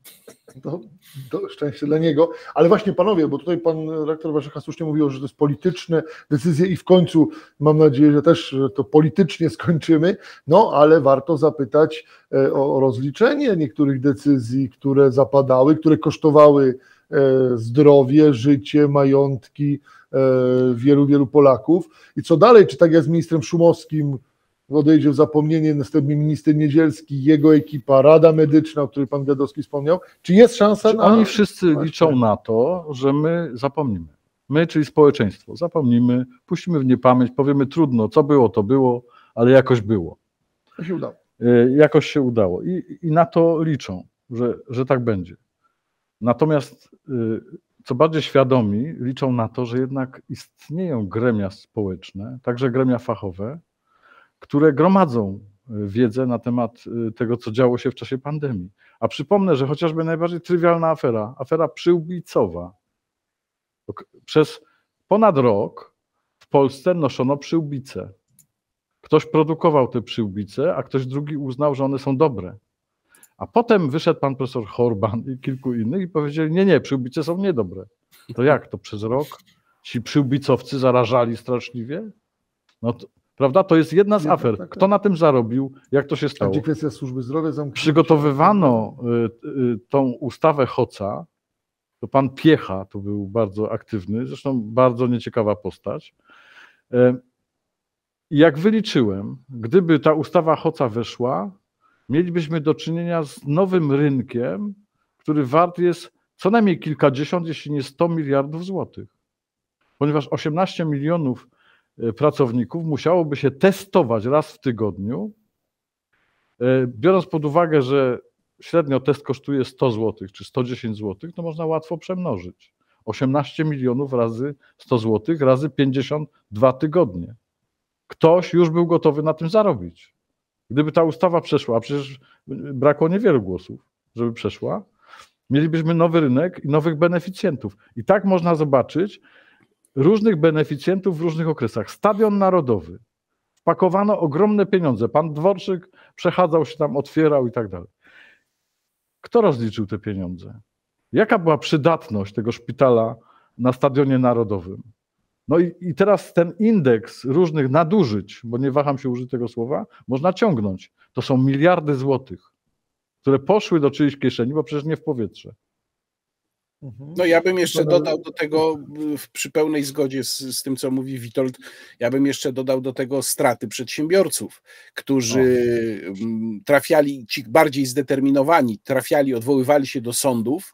To, to szczęście dla niego. Ale właśnie panowie, bo tutaj pan rektor Warzecha słusznie mówił, że to jest polityczne decyzje i w końcu mam nadzieję, że też to politycznie skończymy, no ale warto zapytać o rozliczenie niektórych decyzji, które zapadały, które kosztowały zdrowie, życie, majątki wielu, wielu Polaków. I co dalej? Czy tak jak z ministrem Szumowskim odejdzie w zapomnienie następny minister Niedzielski, jego ekipa, Rada Medyczna, o której pan Gadowski wspomniał, czy jest szansa na... Oni wszyscy liczą na to, że my zapomnimy. My, czyli społeczeństwo, zapomnimy, puścimy w niepamięć, powiemy trudno, co było, to było, ale jakoś było. To się udało. Jakoś się udało i, i na to liczą, że, że tak będzie. Natomiast co bardziej świadomi, liczą na to, że jednak istnieją gremia społeczne, także gremia fachowe, które gromadzą wiedzę na temat tego, co działo się w czasie pandemii. A przypomnę, że chociażby najbardziej trywialna afera, afera przyłbicowa. Przez ponad rok w Polsce noszono przyłbice. Ktoś produkował te przyłbice, a ktoś drugi uznał, że one są dobre. A potem wyszedł pan profesor Horban i kilku innych i powiedzieli, nie, nie, przyłbice są niedobre. To jak, to przez rok ci przyłbicowcy zarażali straszliwie? No to, prawda, to jest jedna z afer. Kto na tym zarobił, jak to się stało? A kwestia służby zdrowia zamknięcia. Przygotowywano y, y, tą ustawę Hoca, to pan Piecha to był bardzo aktywny, zresztą bardzo nieciekawa postać. Y, jak wyliczyłem, gdyby ta ustawa Hoca weszła, mielibyśmy do czynienia z nowym rynkiem, który wart jest co najmniej kilkadziesiąt, jeśli nie sto miliardów złotych. Ponieważ osiemnaście milionów pracowników musiałoby się testować raz w tygodniu, biorąc pod uwagę, że średnio test kosztuje sto złotych czy sto dziesięć złotych, to można łatwo przemnożyć. osiemnaście milionów razy sto złotych razy pięćdziesiąt dwa tygodnie. Ktoś już był gotowy na tym zarobić. Gdyby ta ustawa przeszła, a przecież brakło niewielu głosów, żeby przeszła, mielibyśmy nowy rynek i nowych beneficjentów. I tak można zobaczyć różnych beneficjentów w różnych okresach. Stadion Narodowy. Wpakowano ogromne pieniądze. Pan Dworczyk przechadzał się tam, otwierał i tak dalej. Kto rozliczył te pieniądze? Jaka była przydatność tego szpitala na Stadionie Narodowym? No i, i teraz ten indeks różnych nadużyć, bo nie waham się użyć tego słowa, można ciągnąć. To są miliardy złotych, które poszły do czyjejś kieszeni, bo przecież nie w powietrze. No ja bym jeszcze dodał do tego, przy pełnej zgodzie z, z tym, co mówi Witold, ja bym jeszcze dodał do tego straty przedsiębiorców, którzy trafiali, ci bardziej zdeterminowani, trafiali, odwoływali się do sądów,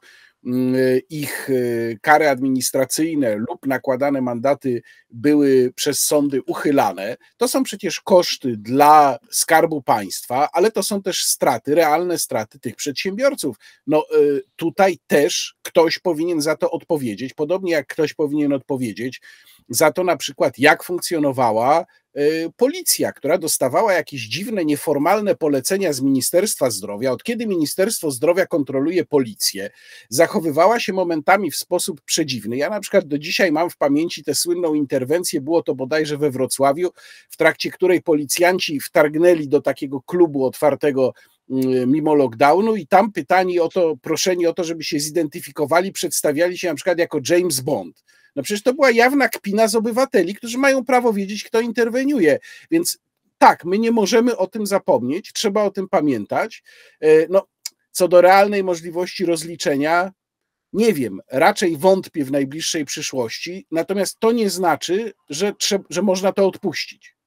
ich kary administracyjne lub nakładane mandaty były przez sądy uchylane. To są przecież koszty dla Skarbu Państwa, ale to są też straty, realne straty tych przedsiębiorców. No tutaj też ktoś powinien za to odpowiedzieć, podobnie jak ktoś powinien odpowiedzieć za to na przykład, jak funkcjonowała policja, która dostawała jakieś dziwne, nieformalne polecenia z Ministerstwa Zdrowia. Od kiedy Ministerstwo Zdrowia kontroluje policję, zachowywała się momentami w sposób przedziwny. Ja na przykład do dzisiaj mam w pamięci tę słynną interwencję, było to bodajże we Wrocławiu, w trakcie której policjanci wtargnęli do takiego klubu otwartego mimo lockdownu i tam pytani o to, proszeni o to, żeby się zidentyfikowali, przedstawiali się na przykład jako James Bond. No przecież to była jawna kpina z obywateli, którzy mają prawo wiedzieć, kto interweniuje. Więc tak, my nie możemy o tym zapomnieć, trzeba o tym pamiętać. No, co do realnej możliwości rozliczenia, nie wiem, raczej wątpię w najbliższej przyszłości, natomiast to nie znaczy, że, trzeba, że można to odpuścić.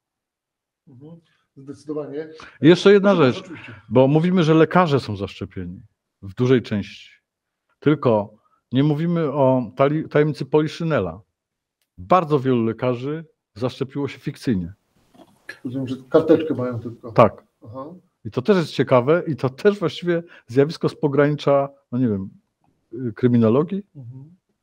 Zdecydowanie. Jeszcze jedna rzecz, bo mówimy, że lekarze są zaszczepieni w dużej części. Tylko nie mówimy o tajemnicy Poliszynela. Bardzo wielu lekarzy zaszczepiło się fikcyjnie. Rozumiem, że karteczkę mają tylko. Tak. Aha. I to też jest ciekawe i to też właściwie zjawisko z pogranicza, no nie wiem, kryminologii. Mhm.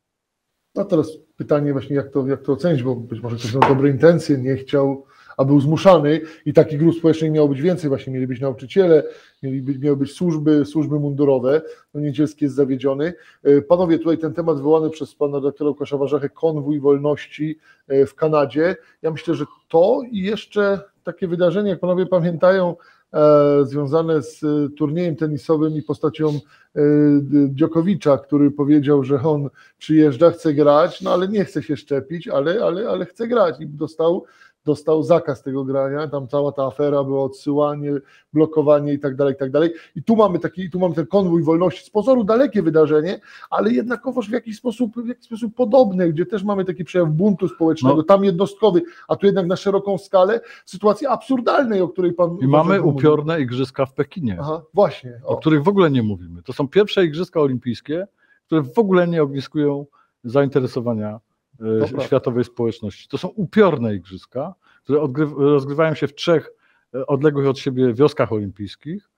No teraz pytanie właśnie, jak to, jak to ocenić, bo być może ktoś miał dobre intencje, nie chciał, a był zmuszany i takich grup społecznych miało być więcej, właśnie mieli być nauczyciele, mieli być, miały być służby, służby mundurowe, no Niedzielski jest zawiedziony. Panowie, tutaj ten temat wywołany przez pana doktora Łukasza Warzechę, konwój wolności w Kanadzie, ja myślę, że to i jeszcze takie wydarzenie, jak panowie pamiętają, związane z turniejem tenisowym i postacią Dziokowicza, który powiedział, że on przyjeżdża, chce grać, no ale nie chce się szczepić, ale, ale, ale chce grać i dostał dostał zakaz tego grania, tam cała ta afera była odsyłanie, blokowanie i tak dalej, i tak dalej. I tu mamy taki, tu mamy ten konwój wolności, z pozoru dalekie wydarzenie, ale jednakowoż w jakiś sposób, w jakiś sposób podobne, gdzie też mamy taki przejaw buntu społecznego, no. Tam jednostkowy, a tu jednak na szeroką skalę, sytuacji absurdalnej, o której pan... I mamy upiorne mówił. Igrzyska w Pekinie, Aha, właśnie. O. o których w ogóle nie mówimy. To są pierwsze igrzyska olimpijskie, które w ogóle nie ogniskują zainteresowania To światowej społeczności. To są upiorne igrzyska, które odgryw- rozgrywają się w trzech odległych od siebie wioskach olimpijskich.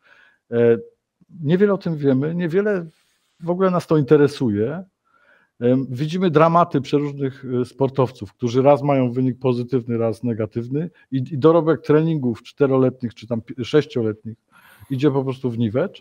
Niewiele o tym wiemy, niewiele w ogóle nas to interesuje. Widzimy dramaty przeróżnych sportowców, którzy raz mają wynik pozytywny, raz negatywny i, i dorobek treningów czteroletnich czy tam sześcioletnich idzie po prostu w niwecz.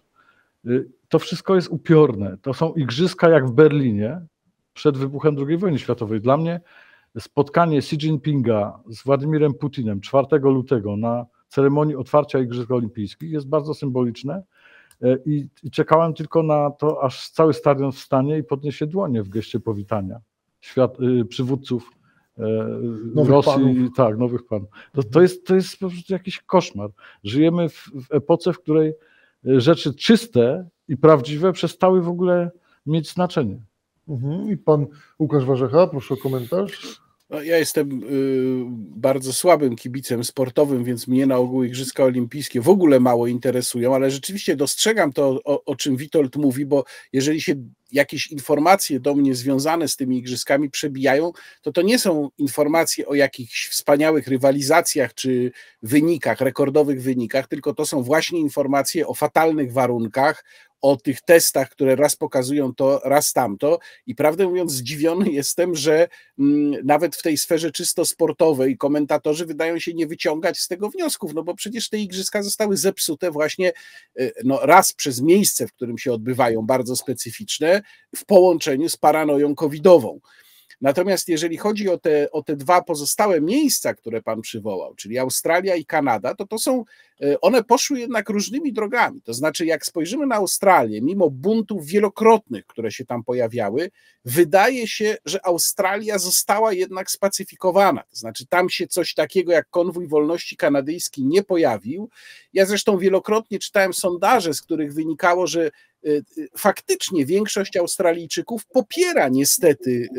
To wszystko jest upiorne. To są igrzyska jak w Berlinie, przed wybuchem drugiej wojny światowej. Dla mnie spotkanie Xi Jinpinga z Władimirem Putinem czwartego lutego na ceremonii otwarcia Igrzysk Olimpijskich jest bardzo symboliczne i, i czekałem tylko na to, aż cały stadion wstanie i podniesie dłonie w geście powitania świat, y, przywódców y, nowych Rosji, panów. tak, nowych panów. To, to, jest, to jest po prostu jakiś koszmar. Żyjemy w, w epoce, w której rzeczy czyste i prawdziwe przestały w ogóle mieć znaczenie. Mhm. I pan Łukasz Warzecha, proszę o komentarz. No, ja jestem y, bardzo słabym kibicem sportowym, więc mnie na ogół Igrzyska Olimpijskie w ogóle mało interesują, ale rzeczywiście dostrzegam to, o, o czym Witold mówi, bo jeżeli się jakieś informacje do mnie związane z tymi igrzyskami przebijają, to to nie są informacje o jakichś wspaniałych rywalizacjach czy wynikach, rekordowych wynikach, tylko to są właśnie informacje o fatalnych warunkach, o tych testach, które raz pokazują to, raz tamto i prawdę mówiąc zdziwiony jestem, że mm, nawet w tej sferze czysto sportowej komentatorzy wydają się nie wyciągać z tego wniosków, no bo przecież te igrzyska zostały zepsute właśnie no, raz przez miejsce, w którym się odbywają, bardzo specyficzne, w połączeniu z paranoją covidową. Natomiast jeżeli chodzi o te, o te dwa pozostałe miejsca, które pan przywołał, czyli Australia i Kanada, to to są, one poszły jednak różnymi drogami. To znaczy, jak spojrzymy na Australię, mimo buntów wielokrotnych, które się tam pojawiały, wydaje się, że Australia została jednak spacyfikowana. To znaczy, tam się coś takiego jak konwój wolności kanadyjski nie pojawił. Ja zresztą wielokrotnie czytałem sondaże, z których wynikało, że faktycznie większość Australijczyków popiera niestety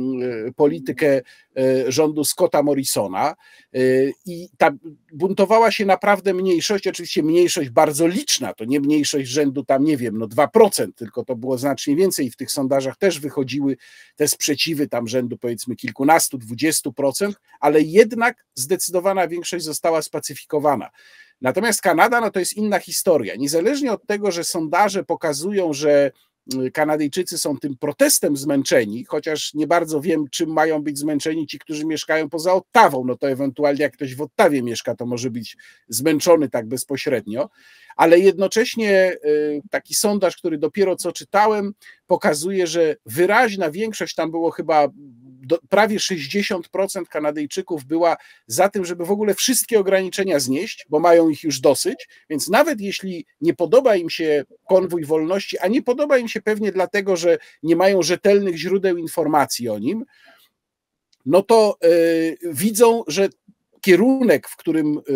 politykę rządu Scotta Morrisona i ta buntowała się naprawdę mniejszość, oczywiście mniejszość bardzo liczna, to nie mniejszość rzędu tam, nie wiem, no dwa procent, tylko to było znacznie więcej i w tych sondażach też wychodziły te sprzeciwy tam rzędu powiedzmy kilkunastu, dwudziestu procent, ale jednak zdecydowana większość została spacyfikowana. Natomiast Kanada, no to jest inna historia. Niezależnie od tego, że sondaże pokazują, że Kanadyjczycy są tym protestem zmęczeni, chociaż nie bardzo wiem, czym mają być zmęczeni ci, którzy mieszkają poza Ottawą, no to ewentualnie jak ktoś w Ottawie mieszka, to może być zmęczony tak bezpośrednio, ale jednocześnie taki sondaż, który dopiero co czytałem, pokazuje, że wyraźna większość, tam było chyba do, prawie sześćdziesiąt procent Kanadyjczyków była za tym, żeby w ogóle wszystkie ograniczenia znieść, bo mają ich już dosyć, więc nawet jeśli nie podoba im się konwój wolności, a nie podoba im się pewnie dlatego, że nie mają rzetelnych źródeł informacji o nim, no to y, widzą, że kierunek, w którym y,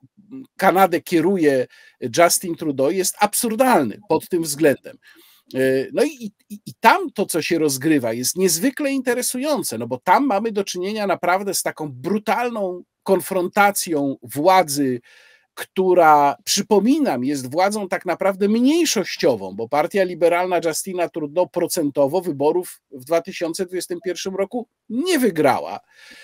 Kanadę kieruje Justin Trudeau, jest absurdalny pod tym względem. No i, i, i tam to, co się rozgrywa, jest niezwykle interesujące, no bo tam mamy do czynienia naprawdę z taką brutalną konfrontacją władzy, która, przypominam, jest władzą tak naprawdę mniejszościową, bo partia liberalna Justina Trudeau procentowo wyborów w dwa tysiące dwudziestym pierwszym roku nie wygrała.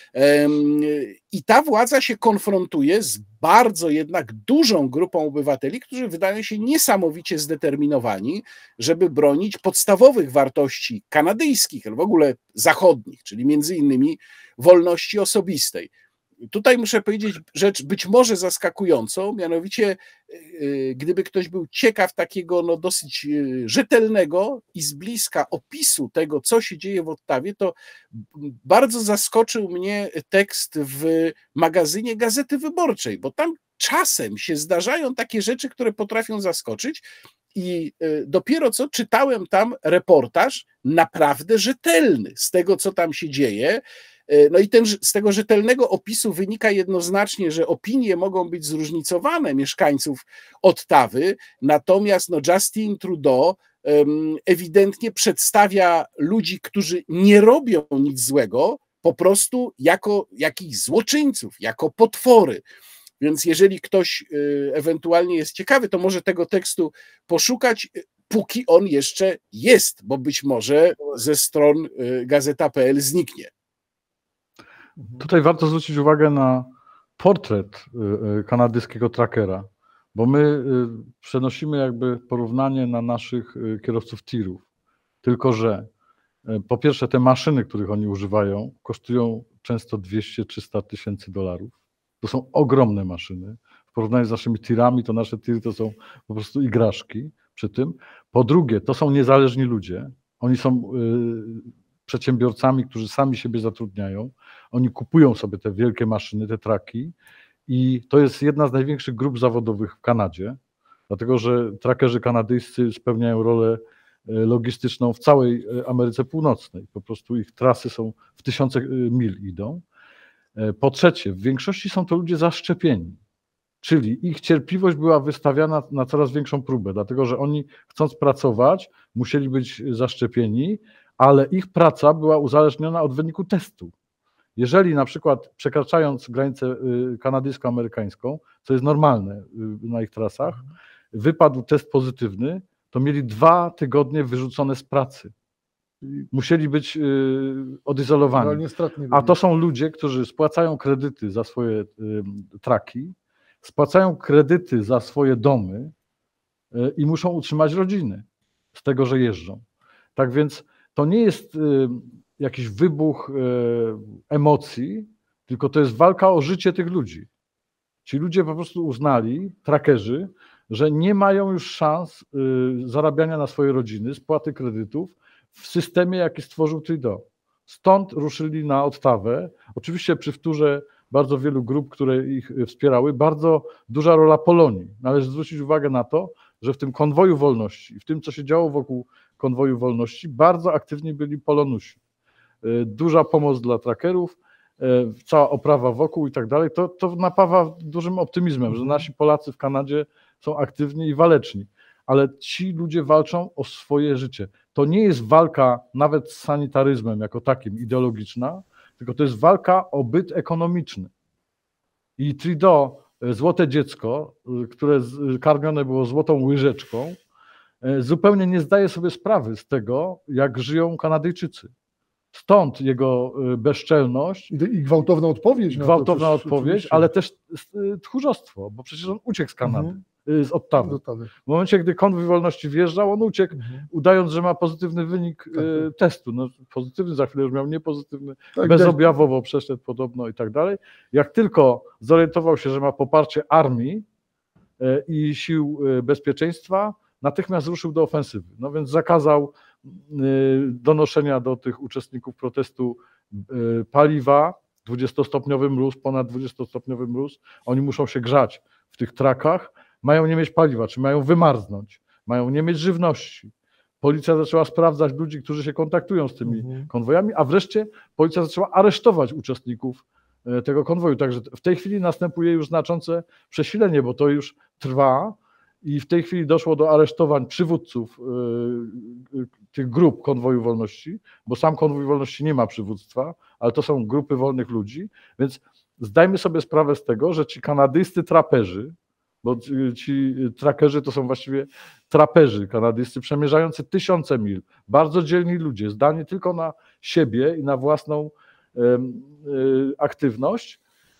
I ta władza się konfrontuje z bardzo jednak dużą grupą obywateli, którzy wydają się niesamowicie zdeterminowani, żeby bronić podstawowych wartości kanadyjskich, ale w ogóle zachodnich, czyli między innymi wolności osobistej. Tutaj muszę powiedzieć rzecz być może zaskakującą, mianowicie gdyby ktoś był ciekaw takiego no dosyć rzetelnego i z bliska opisu tego, co się dzieje w Ottawie, to bardzo zaskoczył mnie tekst w magazynie Gazety Wyborczej, bo tam czasem się zdarzają takie rzeczy, które potrafią zaskoczyć i dopiero co czytałem tam reportaż naprawdę rzetelny z tego, co tam się dzieje. No i ten, z tego rzetelnego opisu wynika jednoznacznie, że opinie mogą być zróżnicowane mieszkańców Ottawy, natomiast no Justin Trudeau um, ewidentnie przedstawia ludzi, którzy nie robią nic złego, po prostu jako jakichś złoczyńców, jako potwory. Więc jeżeli ktoś y, ewentualnie jest ciekawy, to może tego tekstu poszukać, póki on jeszcze jest, bo być może ze stron y, gazeta kropka p l zniknie. Tutaj warto zwrócić uwagę na portret kanadyjskiego trackera, bo my przenosimy jakby porównanie na naszych kierowców tirów. Tylko że po pierwsze te maszyny, których oni używają, kosztują często dwieście trzysta tysięcy dolarów. To są ogromne maszyny. W porównaniu z naszymi tirami, to nasze tiry to są po prostu igraszki przy tym. Po drugie, to są niezależni ludzie. Oni są przedsiębiorcami, którzy sami siebie zatrudniają. Oni kupują sobie te wielkie maszyny, te traki i to jest jedna z największych grup zawodowych w Kanadzie, dlatego że trakerzy kanadyjscy spełniają rolę logistyczną w całej Ameryce Północnej. Po prostu ich trasy są w tysiące mil idą. Po trzecie, w większości są to ludzie zaszczepieni, czyli ich cierpliwość była wystawiana na coraz większą próbę, dlatego że oni chcąc pracować musieli być zaszczepieni, ale ich praca była uzależniona od wyniku testu. Jeżeli na przykład przekraczając granicę kanadyjsko-amerykańską, co jest normalne na ich trasach, wypadł test pozytywny, to mieli dwa tygodnie wyrzucone z pracy. Musieli być odizolowani. A to są ludzie, którzy spłacają kredyty za swoje traki, spłacają kredyty za swoje domy i muszą utrzymać rodziny z tego, że jeżdżą. Tak więc to nie jest jakiś wybuch emocji, tylko to jest walka o życie tych ludzi. Ci ludzie po prostu uznali, trakerzy, że nie mają już szans zarabiania na swoje rodziny, spłaty kredytów w systemie, jaki stworzył Trudeau. Stąd ruszyli na odtawę. Oczywiście przy wtórze bardzo wielu grup, które ich wspierały, bardzo duża rola Polonii. Należy zwrócić uwagę na to, że w tym konwoju wolności, w tym, co się działo wokół konwoju wolności, bardzo aktywni byli Polonusi. Duża pomoc dla trackerów, cała oprawa wokół i tak dalej, to, to napawa dużym optymizmem, że nasi Polacy w Kanadzie są aktywni i waleczni, ale ci ludzie walczą o swoje życie. To nie jest walka nawet z sanitaryzmem jako takim, ideologiczna, tylko to jest walka o byt ekonomiczny. I Trudeau, złote dziecko, które karmione było złotą łyżeczką, zupełnie nie zdaje sobie sprawy z tego, jak żyją Kanadyjczycy. Stąd jego bezczelność. I gwałtowna odpowiedź. Gwałtowna to, odpowiedź, oczywiście. Ale też tchórzostwo, bo przecież on uciekł z Kanady, mhm. z Ottawy. W momencie, gdy konwój wolności wjeżdżał, on uciekł, mhm. udając, że ma pozytywny wynik tak. testu. No, pozytywny, za chwilę już miał niepozytywny, tak, bezobjawowo tak. przeszedł podobno i tak dalej. Jak tylko zorientował się, że ma poparcie armii i sił bezpieczeństwa, natychmiast ruszył do ofensywy. No więc zakazał donoszenia do tych uczestników protestu paliwa, dwudziestostopniowy mróz, ponad dwudziestostopniowy mróz. Oni muszą się grzać w tych trakach, mają nie mieć paliwa, czy mają wymarznąć, mają nie mieć żywności. Policja zaczęła sprawdzać ludzi, którzy się kontaktują z tymi mhm. konwojami, a wreszcie policja zaczęła aresztować uczestników tego konwoju. Także w tej chwili następuje już znaczące przesilenie, bo to już trwa. I w tej chwili doszło do aresztowań przywódców y, tych grup konwoju wolności, bo sam konwój wolności nie ma przywództwa, ale to są grupy wolnych ludzi, więc zdajmy sobie sprawę z tego, że ci kanadyjscy traperzy, bo ci trackerzy to są właściwie traperzy kanadyjscy przemierzający tysiące mil, bardzo dzielni ludzie, zdani tylko na siebie i na własną y, y, aktywność,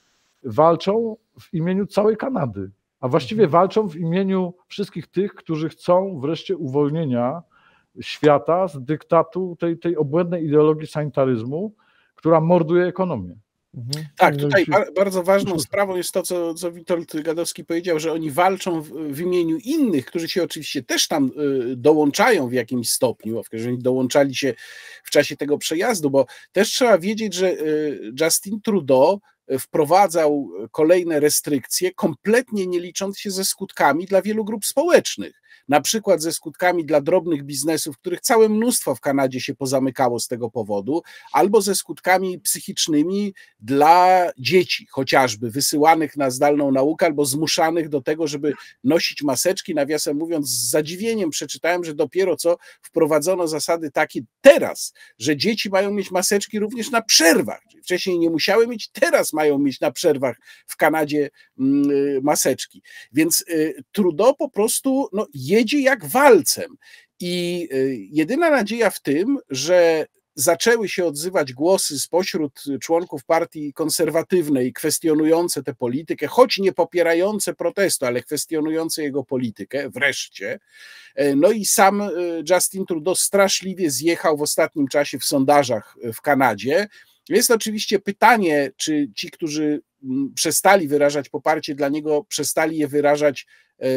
walczą w imieniu całej Kanady. A właściwie walczą w imieniu wszystkich tych, którzy chcą wreszcie uwolnienia świata z dyktatu tej, tej obłędnej ideologii sanitaryzmu, która morduje ekonomię. Mhm. Tak, tutaj bardzo ważną sprawą jest to, co, co Witold Gadowski powiedział, że oni walczą w, w imieniu innych, którzy się oczywiście też tam y, dołączają w jakimś stopniu, w każdym razie dołączali się w czasie tego przejazdu, bo też trzeba wiedzieć, że y, Justin Trudeau wprowadzał kolejne restrykcje, kompletnie nie licząc się ze skutkami dla wielu grup społecznych. Na przykład ze skutkami dla drobnych biznesów, których całe mnóstwo w Kanadzie się pozamykało z tego powodu, albo ze skutkami psychicznymi dla dzieci, chociażby wysyłanych na zdalną naukę, albo zmuszanych do tego, żeby nosić maseczki. Nawiasem mówiąc, z zadziwieniem przeczytałem, że dopiero co wprowadzono zasady takie teraz, że dzieci mają mieć maseczki również na przerwach. Wcześniej nie musiały mieć, teraz mają mieć na przerwach w Kanadzie maseczki. Więc Trudeau po prostu no, jedzie jak walcem i jedyna nadzieja w tym, że zaczęły się odzywać głosy spośród członków partii konserwatywnej kwestionujące tę politykę, choć nie popierające protestu, ale kwestionujące jego politykę, wreszcie. No i sam Justin Trudeau straszliwie zjechał w ostatnim czasie w sondażach w Kanadzie. Jest oczywiście pytanie, czy ci, którzy przestali wyrażać poparcie dla niego, przestali je wyrażać,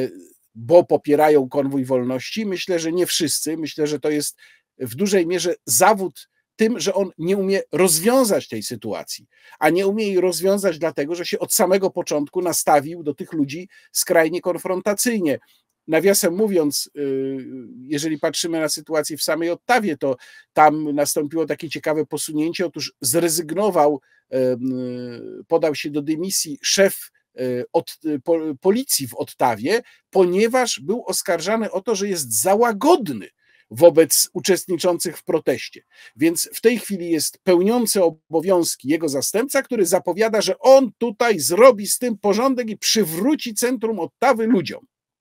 bo popierają konwój wolności. Myślę, że nie wszyscy. Myślę, że to jest w dużej mierze zawód tym, że on nie umie rozwiązać tej sytuacji, a nie umie jej rozwiązać dlatego, że się od samego początku nastawił do tych ludzi skrajnie konfrontacyjnie. Nawiasem mówiąc, jeżeli patrzymy na sytuację w samej Ottawie, to tam nastąpiło takie ciekawe posunięcie. Otóż zrezygnował, podał się do dymisji szef od policji w Ottawie, ponieważ był oskarżany o to, że jest za łagodny wobec uczestniczących w proteście. Więc w tej chwili jest pełniący obowiązki jego zastępca, który zapowiada, że on tutaj zrobi z tym porządek i przywróci centrum Ottawy ludziom.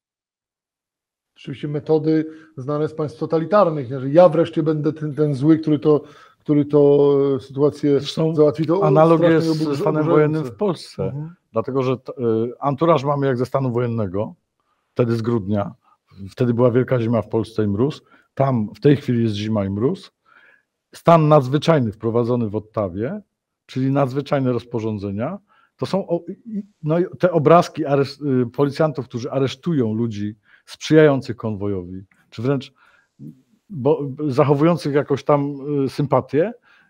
Oczywiście metody znane z państw totalitarnych, nie? Że ja wreszcie będę ten, ten zły, który to, który to sytuację Zresztą załatwi. To analogia jest ze stanem wojennym w Polsce, mhm. dlatego że anturaż mamy jak ze stanu wojennego, wtedy z grudnia, wtedy była wielka zima w Polsce i mróz, tam w tej chwili jest zima i mróz. Stan nadzwyczajny wprowadzony w Ottawie, czyli nadzwyczajne rozporządzenia, to są no, te obrazki areszt, policjantów, którzy aresztują ludzi sprzyjających konwojowi, czy wręcz bo, zachowujących jakąś tam sympatię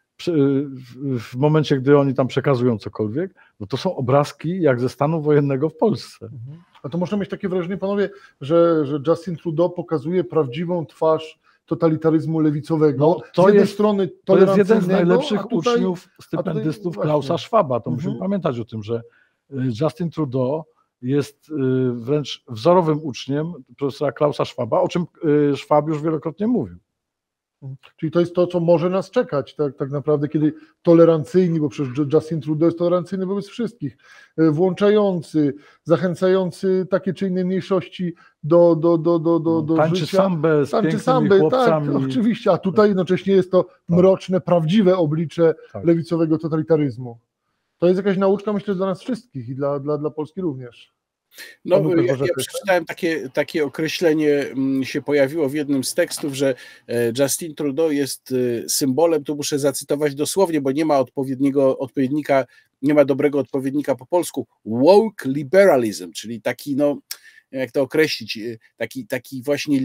w momencie, gdy oni tam przekazują cokolwiek, no to są obrazki jak ze stanu wojennego w Polsce. A to można mieć takie wrażenie, panowie, że, że Justin Trudeau pokazuje prawdziwą twarz totalitaryzmu lewicowego. No, to z jednej jest, strony to jest jeden z najlepszych tutaj, uczniów, stypendystów tutaj, Klausa Schwaba. To musimy mhm. pamiętać o tym, że Justin Trudeau jest wręcz wzorowym uczniem profesora Klausa Schwaba, o czym Schwab już wielokrotnie mówił. Czyli to jest to, co może nas czekać tak, tak naprawdę, kiedy tolerancyjni, bo przecież Justin Trudeau jest tolerancyjny wobec wszystkich, włączający, zachęcający takie czy inne mniejszości do, do, do, do, do, do tańczy życia. Sambę z tańczy sambę, chłopcami. Tak, oczywiście, a tutaj jednocześnie jest to mroczne, prawdziwe oblicze tak. lewicowego totalitaryzmu. To jest jakaś nauczka, myślę, dla nas wszystkich i dla, dla, dla Polski również. No, ja, ja przeczytałem takie, takie określenie, się pojawiło w jednym z tekstów, że Justin Trudeau jest symbolem, tu muszę zacytować dosłownie, bo nie ma odpowiedniego odpowiednika, nie ma dobrego odpowiednika po polsku, woke liberalism, czyli taki, no, jak to określić, taki, taki właśnie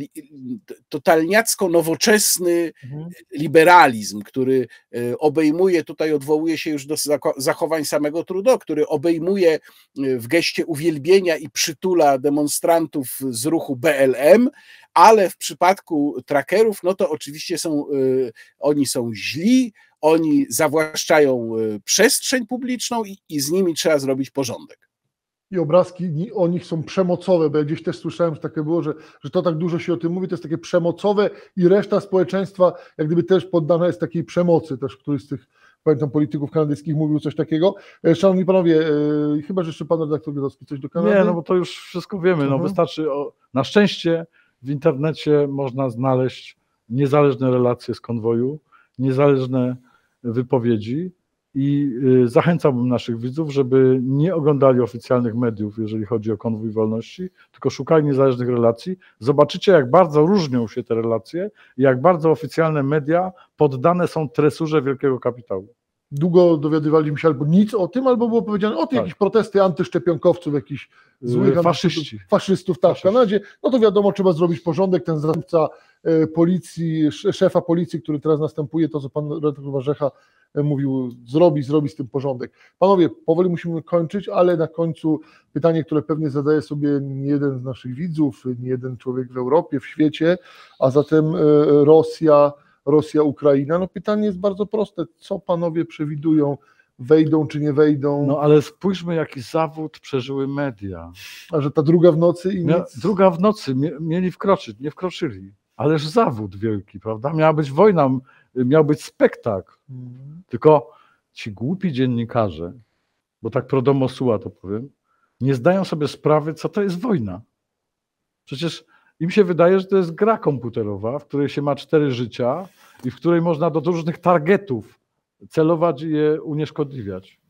totalniacko nowoczesny mhm. liberalizm, który obejmuje, tutaj odwołuje się już do zachowań samego Trudeau, który obejmuje w geście uwielbienia i przytula demonstrantów z ruchu B L M, ale w przypadku trackerów, no to oczywiście są, oni są źli, oni zawłaszczają przestrzeń publiczną i, i z nimi trzeba zrobić porządek. I obrazki o nich są przemocowe, bo ja gdzieś też słyszałem, że takie było, że, że to tak dużo się o tym mówi, to jest takie przemocowe i reszta społeczeństwa jak gdyby też poddana jest takiej przemocy, też któryś z tych, pamiętam, polityków kanadyjskich mówił coś takiego. Szanowni panowie, yy, chyba, że jeszcze pan redaktor Gadowski coś do Kanady? Nie, no bo to już wszystko wiemy, no mhm. wystarczy, o, na szczęście w internecie można znaleźć niezależne relacje z konwoju, niezależne wypowiedzi. I zachęcałbym naszych widzów, żeby nie oglądali oficjalnych mediów, jeżeli chodzi o konwój wolności, tylko szukali niezależnych relacji. Zobaczycie, jak bardzo różnią się te relacje i jak bardzo oficjalne media poddane są tresurze wielkiego kapitału. Długo dowiadywaliśmy się albo nic o tym, albo było powiedziane, o, tak. jakieś protesty antyszczepionkowców, jakichś złych faszyści. faszystów tak, w Kanadzie. No to wiadomo, trzeba zrobić porządek. Ten zastępca policji, szefa policji, który teraz następuje, to co pan redaktor Warzecha mówił, zrobi, zrobi z tym porządek. Panowie, powoli musimy kończyć, ale na końcu pytanie, które pewnie zadaje sobie nie jeden z naszych widzów, nie jeden człowiek w Europie, w świecie, a zatem Rosja, Rosja, Ukraina. No pytanie jest bardzo proste. Co panowie przewidują? Wejdą czy nie wejdą? No ale spójrzmy, jaki zawód przeżyły media. A że ta druga w nocy i Mia, nic... Druga w nocy, mieli wkroczyć, nie wkroczyli. Ależ zawód wielki, prawda? Miała być wojna, miał być spektakl. Hmm. Tylko ci głupi dziennikarze, bo tak pro domo sua to powiem, nie zdają sobie sprawy, co to jest wojna. Przecież im się wydaje, że to jest gra komputerowa, w której się ma cztery życia i w której można do różnych targetów celować i je unieszkodliwiać.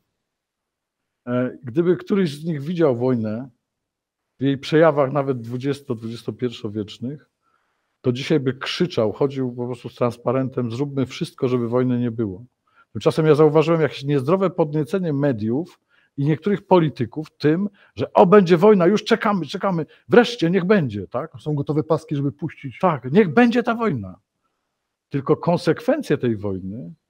Gdyby któryś z nich widział wojnę w jej przejawach nawet dwudziesto-dwudziestopierwowiecznych, to dzisiaj by krzyczał, chodził po prostu z transparentem, zróbmy wszystko, żeby wojny nie było. Tymczasem ja zauważyłem jakieś niezdrowe podniecenie mediów i niektórych polityków tym, że o, będzie wojna, już czekamy, czekamy, wreszcie niech będzie, tak? Są gotowe paski, żeby puścić. Tak, niech będzie ta wojna. Tylko konsekwencje tej wojny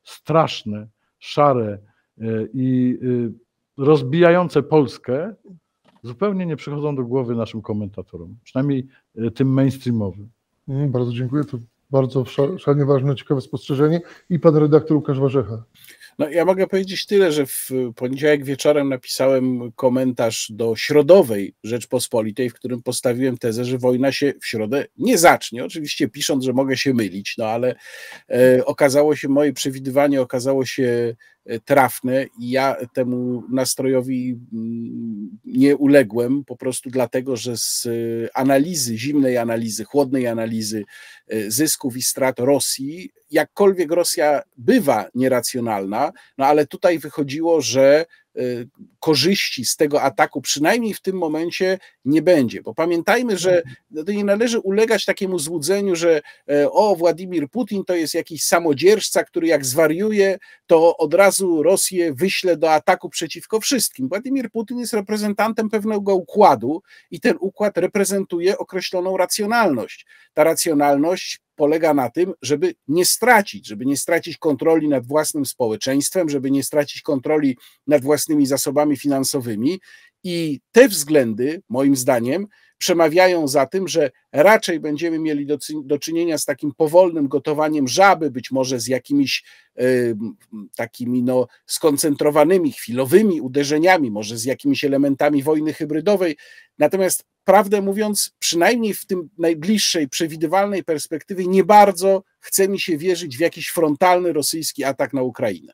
straszne, szare i rozbijające Polskę zupełnie nie przychodzą do głowy naszym komentatorom, przynajmniej tym mainstreamowym. Mm, bardzo dziękuję, to bardzo szalenie ważne, ciekawe spostrzeżenie. I pan redaktor Łukasz Warzecha. No, ja mogę powiedzieć tyle, że w poniedziałek wieczorem napisałem komentarz do środowej Rzeczpospolitej, w którym postawiłem tezę, że wojna się w środę nie zacznie. Oczywiście pisząc, że mogę się mylić, no ale e, okazało się, moje przewidywanie okazało się trafne i ja temu nastrojowi nie uległem, po prostu dlatego, że z analizy, zimnej analizy, chłodnej analizy zysków i strat Rosji, jakkolwiek Rosja bywa nieracjonalna, no ale tutaj wychodziło, że korzyści z tego ataku przynajmniej w tym momencie nie będzie, bo pamiętajmy, że nie należy ulegać takiemu złudzeniu, że o, Władimir Putin to jest jakiś samodzierżca, który jak zwariuje, to od razu Rosję wyśle do ataku przeciwko wszystkim. Władimir Putin jest reprezentantem pewnego układu i ten układ reprezentuje określoną racjonalność. Ta racjonalność polega na tym, żeby nie stracić, żeby nie stracić kontroli nad własnym społeczeństwem, żeby nie stracić kontroli nad własnymi zasobami finansowymi i te względy, moim zdaniem, przemawiają za tym, że raczej będziemy mieli do, do czynienia z takim powolnym gotowaniem żaby, być może z jakimiś y, takimi no, skoncentrowanymi, chwilowymi uderzeniami, może z jakimiś elementami wojny hybrydowej. Natomiast prawdę mówiąc, przynajmniej w tym najbliższej, przewidywalnej perspektywie nie bardzo chce mi się wierzyć w jakiś frontalny rosyjski atak na Ukrainę.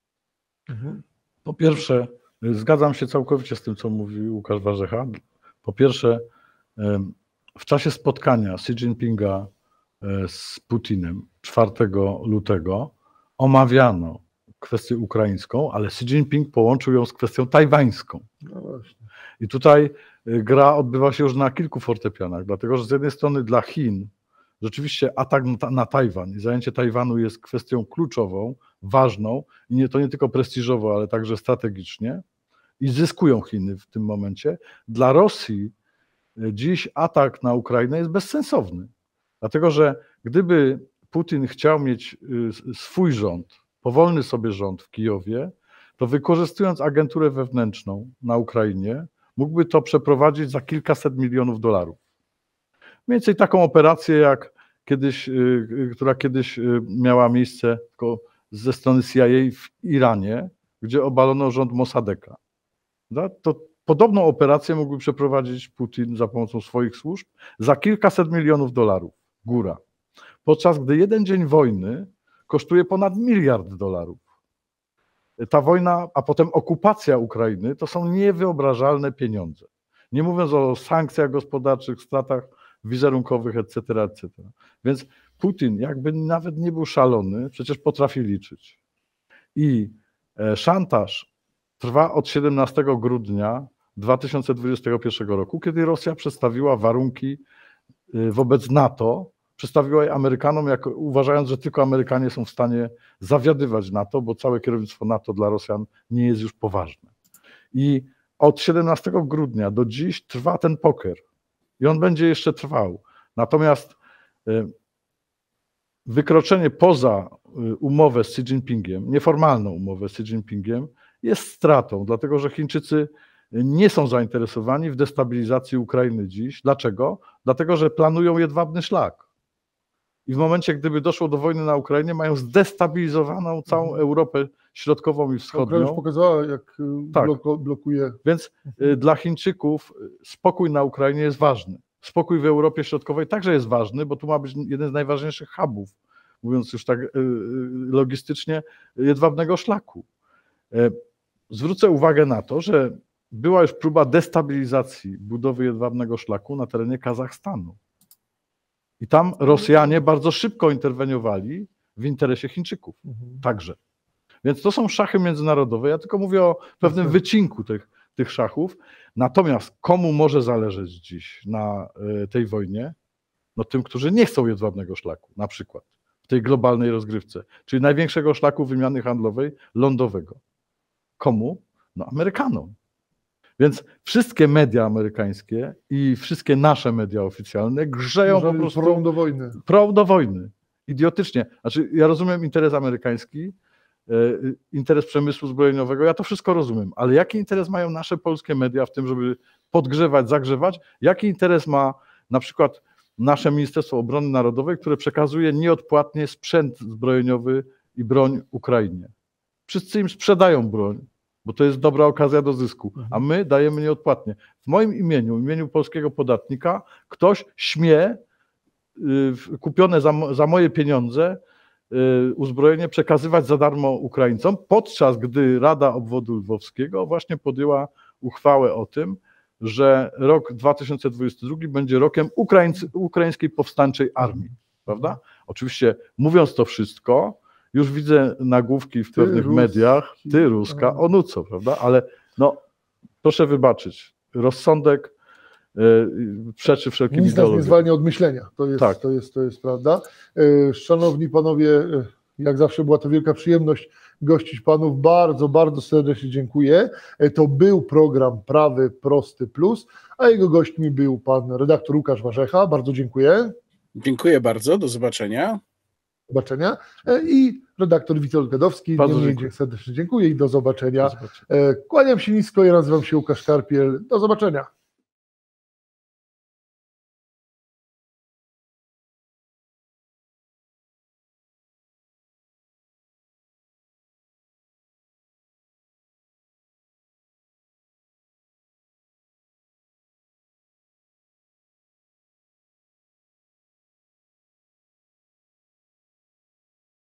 Po pierwsze, zgadzam się całkowicie z tym, co mówił Łukasz Warzecha. Po pierwsze, w czasie spotkania Xi Jinpinga z Putinem czwartego lutego omawiano kwestię ukraińską, ale Xi Jinping połączył ją z kwestią tajwańską. No właśnie. I tutaj gra odbywa się już na kilku fortepianach, dlatego że z jednej strony dla Chin rzeczywiście atak na, na Tajwan i zajęcie Tajwanu jest kwestią kluczową, ważną i nie, to nie tylko prestiżowo, ale także strategicznie i zyskują Chiny w tym momencie. Dla Rosji dziś atak na Ukrainę jest bezsensowny, dlatego że gdyby Putin chciał mieć swój rząd, powolny sobie rząd w Kijowie, to wykorzystując agenturę wewnętrzną na Ukrainie, mógłby to przeprowadzić za kilkaset milionów dolarów. Mniej więcej taką operację, jak kiedyś, która kiedyś miała miejsce ze strony C I A w Iranie, gdzie obalono rząd Mossadeka. To podobną operację mógłby przeprowadzić Putin za pomocą swoich służb za kilkaset milionów dolarów. Góra. Podczas gdy jeden dzień wojny kosztuje ponad miliard dolarów. Ta wojna, a potem okupacja Ukrainy, to są niewyobrażalne pieniądze. Nie mówiąc o sankcjach gospodarczych, stratach wizerunkowych, et cetera, et cetera. Więc Putin, jakby nawet nie był szalony, przecież potrafi liczyć. I szantaż trwa od siedemnastego grudnia dwa tysiące dwudziestego pierwszego roku, kiedy Rosja przedstawiła warunki wobec NATO, przedstawiła je Amerykanom, jak, uważając, że tylko Amerykanie są w stanie zawiadywać NATO, bo całe kierownictwo NATO dla Rosjan nie jest już poważne. I od siedemnastego grudnia do dziś trwa ten poker i on będzie jeszcze trwał. Natomiast wykroczenie poza umowę z Xi Jinpingiem, nieformalną umowę z Xi Jinpingiem, jest stratą, dlatego że Chińczycy nie są zainteresowani w destabilizacji Ukrainy dziś. Dlaczego? Dlatego, że planują jedwabny szlak. I w momencie, gdyby doszło do wojny na Ukrainie, mają zdestabilizowaną całą mhm. Europę Środkową i Wschodnią. Ukraina już pokazała, jak tak. blokuje. Więc mhm. dla Chińczyków spokój na Ukrainie jest ważny. Spokój w Europie Środkowej także jest ważny, bo tu ma być jeden z najważniejszych hubów, mówiąc już tak logistycznie, jedwabnego szlaku. Zwrócę uwagę na to, że była już próba destabilizacji budowy jedwabnego szlaku na terenie Kazachstanu. I tam Rosjanie bardzo szybko interweniowali w interesie Chińczyków mhm. także. Więc to są szachy międzynarodowe. Ja tylko mówię o pewnym mhm. wycinku tych, tych szachów. Natomiast komu może zależeć dziś na tej wojnie? No tym, którzy nie chcą jedwabnego szlaku, na przykład w tej globalnej rozgrywce, czyli największego szlaku wymiany handlowej lądowego. Komu? No Amerykanom. Więc wszystkie media amerykańskie i wszystkie nasze media oficjalne grzeją po prostu prą do wojny. Prą do wojny. Idiotycznie. Znaczy, ja rozumiem interes amerykański, interes przemysłu zbrojeniowego, ja to wszystko rozumiem, ale jaki interes mają nasze polskie media w tym, żeby podgrzewać, zagrzewać? Jaki interes ma na przykład nasze Ministerstwo Obrony Narodowej, które przekazuje nieodpłatnie sprzęt zbrojeniowy i broń Ukrainie? Wszyscy im sprzedają broń, bo to jest dobra okazja do zysku, a my dajemy nieodpłatnie. W moim imieniu, w imieniu polskiego podatnika, ktoś śmie y, kupione za, za moje pieniądze y, uzbrojenie przekazywać za darmo Ukraińcom, podczas gdy Rada Obwodu Lwowskiego właśnie podjęła uchwałę o tym, że rok dwa tysiące dwudziesty drugi będzie rokiem Ukraińcy, ukraińskiej powstańczej armii, prawda? Oczywiście mówiąc to wszystko, już widzę nagłówki w pewnych Ruski. mediach, ty Ruska, onu co, prawda? Ale no, proszę wybaczyć, rozsądek yy, przeczy wszelkim Nic nas nie zwalnia od myślenia, to jest, tak. to jest, to jest prawda. Yy, szanowni panowie, yy, jak zawsze była to wielka przyjemność gościć panów, bardzo, bardzo serdecznie dziękuję. Yy, to był program Prawy Prosty Plus, a jego gośćmi był pan redaktor Łukasz Warzecha, bardzo dziękuję. Dziękuję bardzo, do zobaczenia. Do zobaczenia. I redaktor Witold Gadowski. Bardzo dziękuję. Serdecznie dziękuję i do zobaczenia. Do zobaczenia. Kłaniam się nisko, ja nazywam się Łukasz Karpiel. Do zobaczenia.